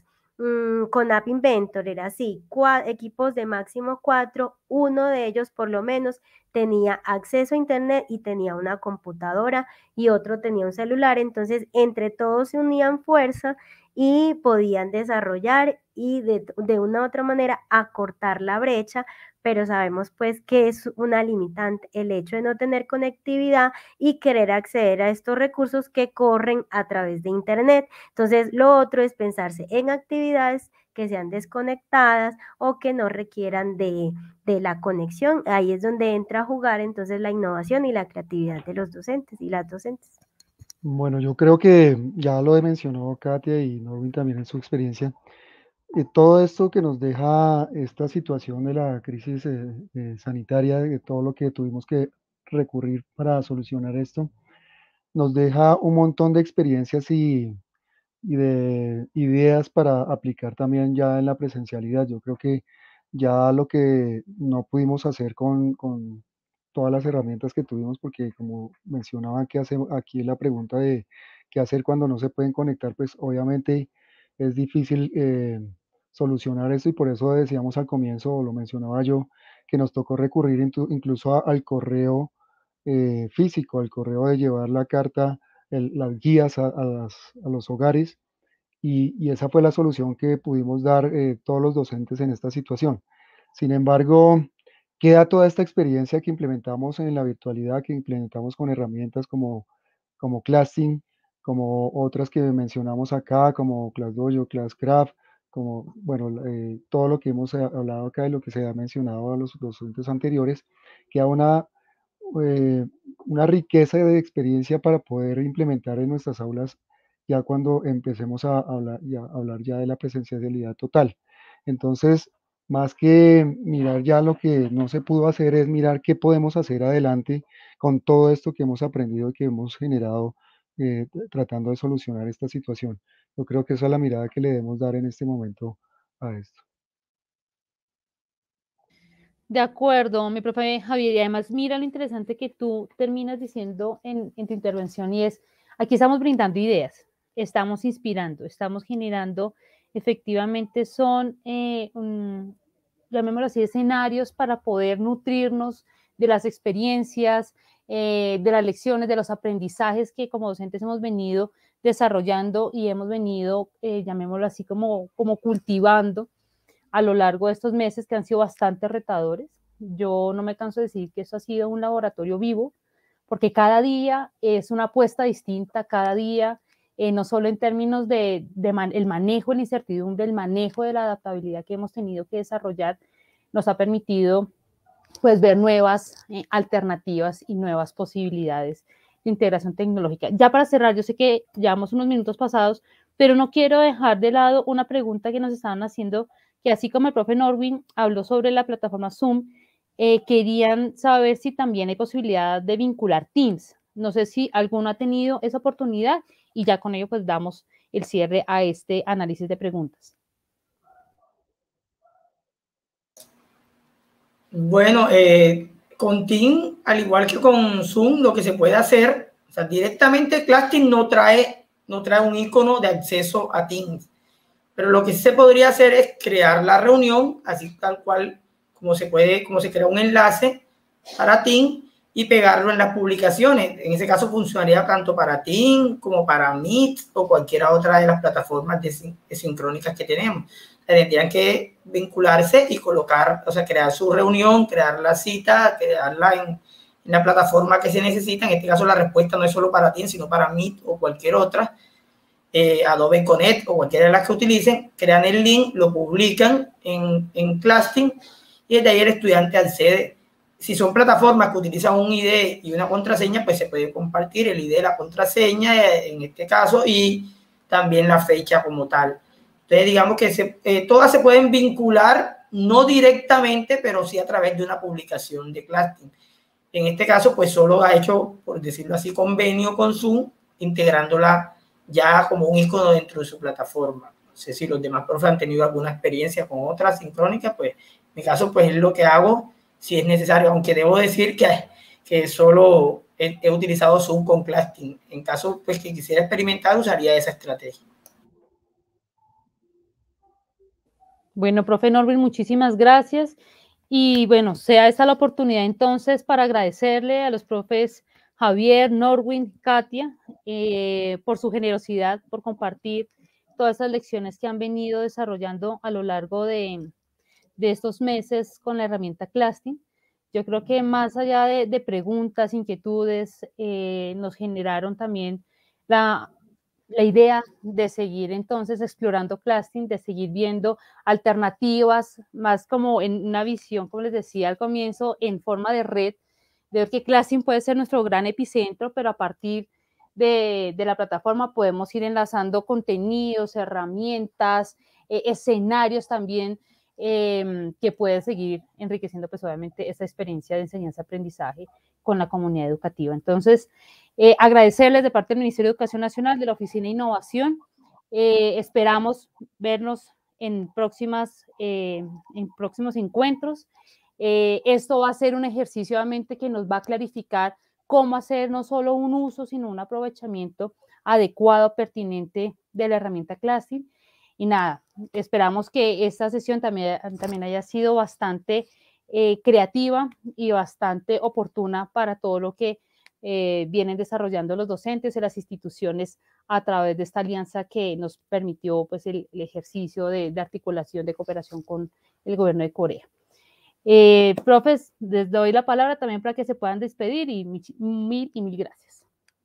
con App Inventor, era así, equipos de máximo cuatro, uno de ellos por lo menos tenía acceso a internet y tenía una computadora y otro tenía un celular, entonces entre todos se unían fuerza y podían desarrollar y de, de una u otra manera acortar la brecha, pero sabemos pues que es una limitante el hecho de no tener conectividad y querer acceder a estos recursos que corren a través de internet. Entonces, lo otro es pensarse en actividades que sean desconectadas o que no requieran de, de la conexión. Ahí es donde entra a jugar entonces la innovación y la creatividad de los docentes y las docentes. Bueno, yo creo que ya lo mencionó Katia y Norwin también en su experiencia. Eh, todo esto que nos deja esta situación de la crisis eh, eh, sanitaria, de todo lo que tuvimos que recurrir para solucionar esto, nos deja un montón de experiencias y, y de ideas para aplicar también ya en la presencialidad. Yo creo que ya lo que no pudimos hacer con, con todas las herramientas que tuvimos, porque como mencionaba que hace, aquí la pregunta de qué hacer cuando no se pueden conectar, pues obviamente es difícil eh, solucionar eso y por eso decíamos al comienzo, o lo mencionaba yo, que nos tocó recurrir incluso a, al correo eh, físico, al correo de llevar la carta, el, las guías a, a, las, a los hogares y, y, esa fue la solución que pudimos dar eh, todos los docentes en esta situación. Sin embargo, queda toda esta experiencia que implementamos en la virtualidad, que implementamos con herramientas como, como Classroom, como otras que mencionamos acá, como ClassDojo, ClassCraft, como, bueno, eh, todo lo que hemos hablado acá y lo que se ha mencionado a los docentes anteriores, queda una, eh, una riqueza de experiencia para poder implementar en nuestras aulas ya cuando empecemos a hablar, ya, a hablar ya de la presencialidad total. Entonces, más que mirar ya lo que no se pudo hacer, es mirar qué podemos hacer adelante con todo esto que hemos aprendido y que hemos generado eh, tratando de solucionar esta situación. Yo creo que esa es la mirada que le debemos dar en este momento a esto. De acuerdo, mi profe Javier, y además mira lo interesante que tú terminas diciendo en, en tu intervención y es, aquí estamos brindando ideas, estamos inspirando, estamos generando, efectivamente son, eh, un, llamémoslo así, escenarios para poder nutrirnos de las experiencias, eh, de las lecciones, de los aprendizajes que como docentes hemos venido desarrollando y hemos venido, eh, llamémoslo así, como, como cultivando a lo largo de estos meses que han sido bastante retadores. Yo no me canso de decir que eso ha sido un laboratorio vivo, porque cada día es una apuesta distinta, cada día, eh, no solo en términos de, de man, el manejo de la incertidumbre, el manejo de la adaptabilidad que hemos tenido que desarrollar, nos ha permitido pues ver nuevas eh, alternativas y nuevas posibilidades de integración tecnológica. Ya para cerrar, yo sé que llevamos unos minutos pasados, pero no quiero dejar de lado una pregunta que nos estaban haciendo, que así como el profe Norwin habló sobre la plataforma Zoom, eh, querían saber si también hay posibilidad de vincular Teams. No sé si alguno ha tenido esa oportunidad y ya con ello pues damos el cierre a este análisis de preguntas. Bueno, eh, con Teams, al igual que con Zoom, lo que se puede hacer, o sea, directamente Classroom no trae, no trae un icono de acceso a Teams, pero lo que sí se podría hacer es crear la reunión, así tal cual como se puede, como se crea un enlace para Teams y pegarlo en las publicaciones. En ese caso funcionaría tanto para Teams como para Meet o cualquiera otra de las plataformas de, de sincrónicas que tenemos. Tendrían que vincularse y colocar, o sea, crear su reunión, crear la cita, crearla en, en la plataforma que se necesita. En este caso la respuesta no es solo para Teams, sino para Meet o cualquier otra. Eh, Adobe Connect o cualquiera de las que utilicen, crean el link, lo publican en, en Classroom y desde ahí el estudiante accede. Si son plataformas que utilizan un I D y una contraseña, pues se puede compartir el I D, la contraseña en este caso y también la fecha como tal. Entonces digamos que se, eh, todas se pueden vincular, no directamente, pero sí a través de una publicación de Classroom. En este caso, pues solo ha hecho, por decirlo así, convenio con Zoom, integrándola ya como un icono dentro de su plataforma. No sé si los demás profes han tenido alguna experiencia con otras sincrónicas, pues en mi caso pues es lo que hago si es necesario, aunque debo decir que, que solo he, he utilizado Zoom con Classroom. En caso pues que quisiera experimentar, usaría esa estrategia. Bueno, profe Norwin, muchísimas gracias. Y bueno, sea esta la oportunidad entonces para agradecerle a los profes Javier, Norwin, Katia, eh, por su generosidad, por compartir todas esas lecciones que han venido desarrollando a lo largo de, de estos meses con la herramienta Classroom. Yo creo que más allá de, de preguntas, inquietudes, eh, nos generaron también la, la idea de seguir entonces explorando Classroom, de seguir viendo alternativas, más como en una visión, como les decía al comienzo, en forma de red, de ver que Classroom puede ser nuestro gran epicentro, pero a partir de, de la plataforma podemos ir enlazando contenidos, herramientas, eh, escenarios también eh, que pueden seguir enriqueciendo pues obviamente esa experiencia de enseñanza-aprendizaje con la comunidad educativa. Entonces, eh, agradecerles de parte del Ministerio de Educación Nacional, de la Oficina de Innovación. Eh, esperamos vernos en, próximas, eh, en próximos encuentros. Eh, esto va a ser un ejercicio obviamente que nos va a clarificar cómo hacer no solo un uso, sino un aprovechamiento adecuado, pertinente de la herramienta Classroom. Y nada, esperamos que esta sesión también, también haya sido bastante eh, creativa y bastante oportuna para todo lo que eh, vienen desarrollando los docentes y las instituciones a través de esta alianza que nos permitió pues, el, el ejercicio de, de articulación, de cooperación con el gobierno de Corea. Eh, profes, les doy la palabra también para que se puedan despedir y mil, mil y mil gracias.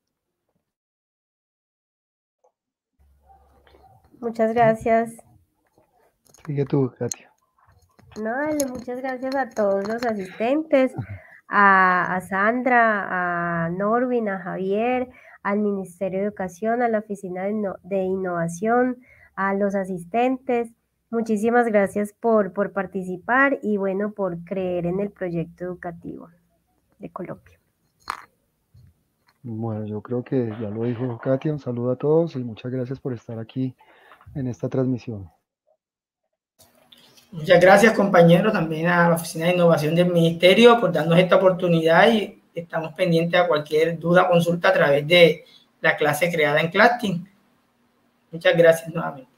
Muchas gracias. Sigue tú, Katia. No, dale, muchas gracias a todos los asistentes, a, a Sandra, a Norwin, a Javier, al Ministerio de Educación, a la Oficina de, Inno- de Innovación, a los asistentes. Muchísimas gracias por, por participar y bueno, por creer en el proyecto educativo de Colombia. Bueno, yo creo que ya lo dijo Katia, un saludo a todos y muchas gracias por estar aquí en esta transmisión. Muchas gracias, compañero, también a la Oficina de Innovación del Ministerio por darnos esta oportunidad y estamos pendientes a cualquier duda o consulta a través de la clase creada en Classroom. Muchas gracias nuevamente.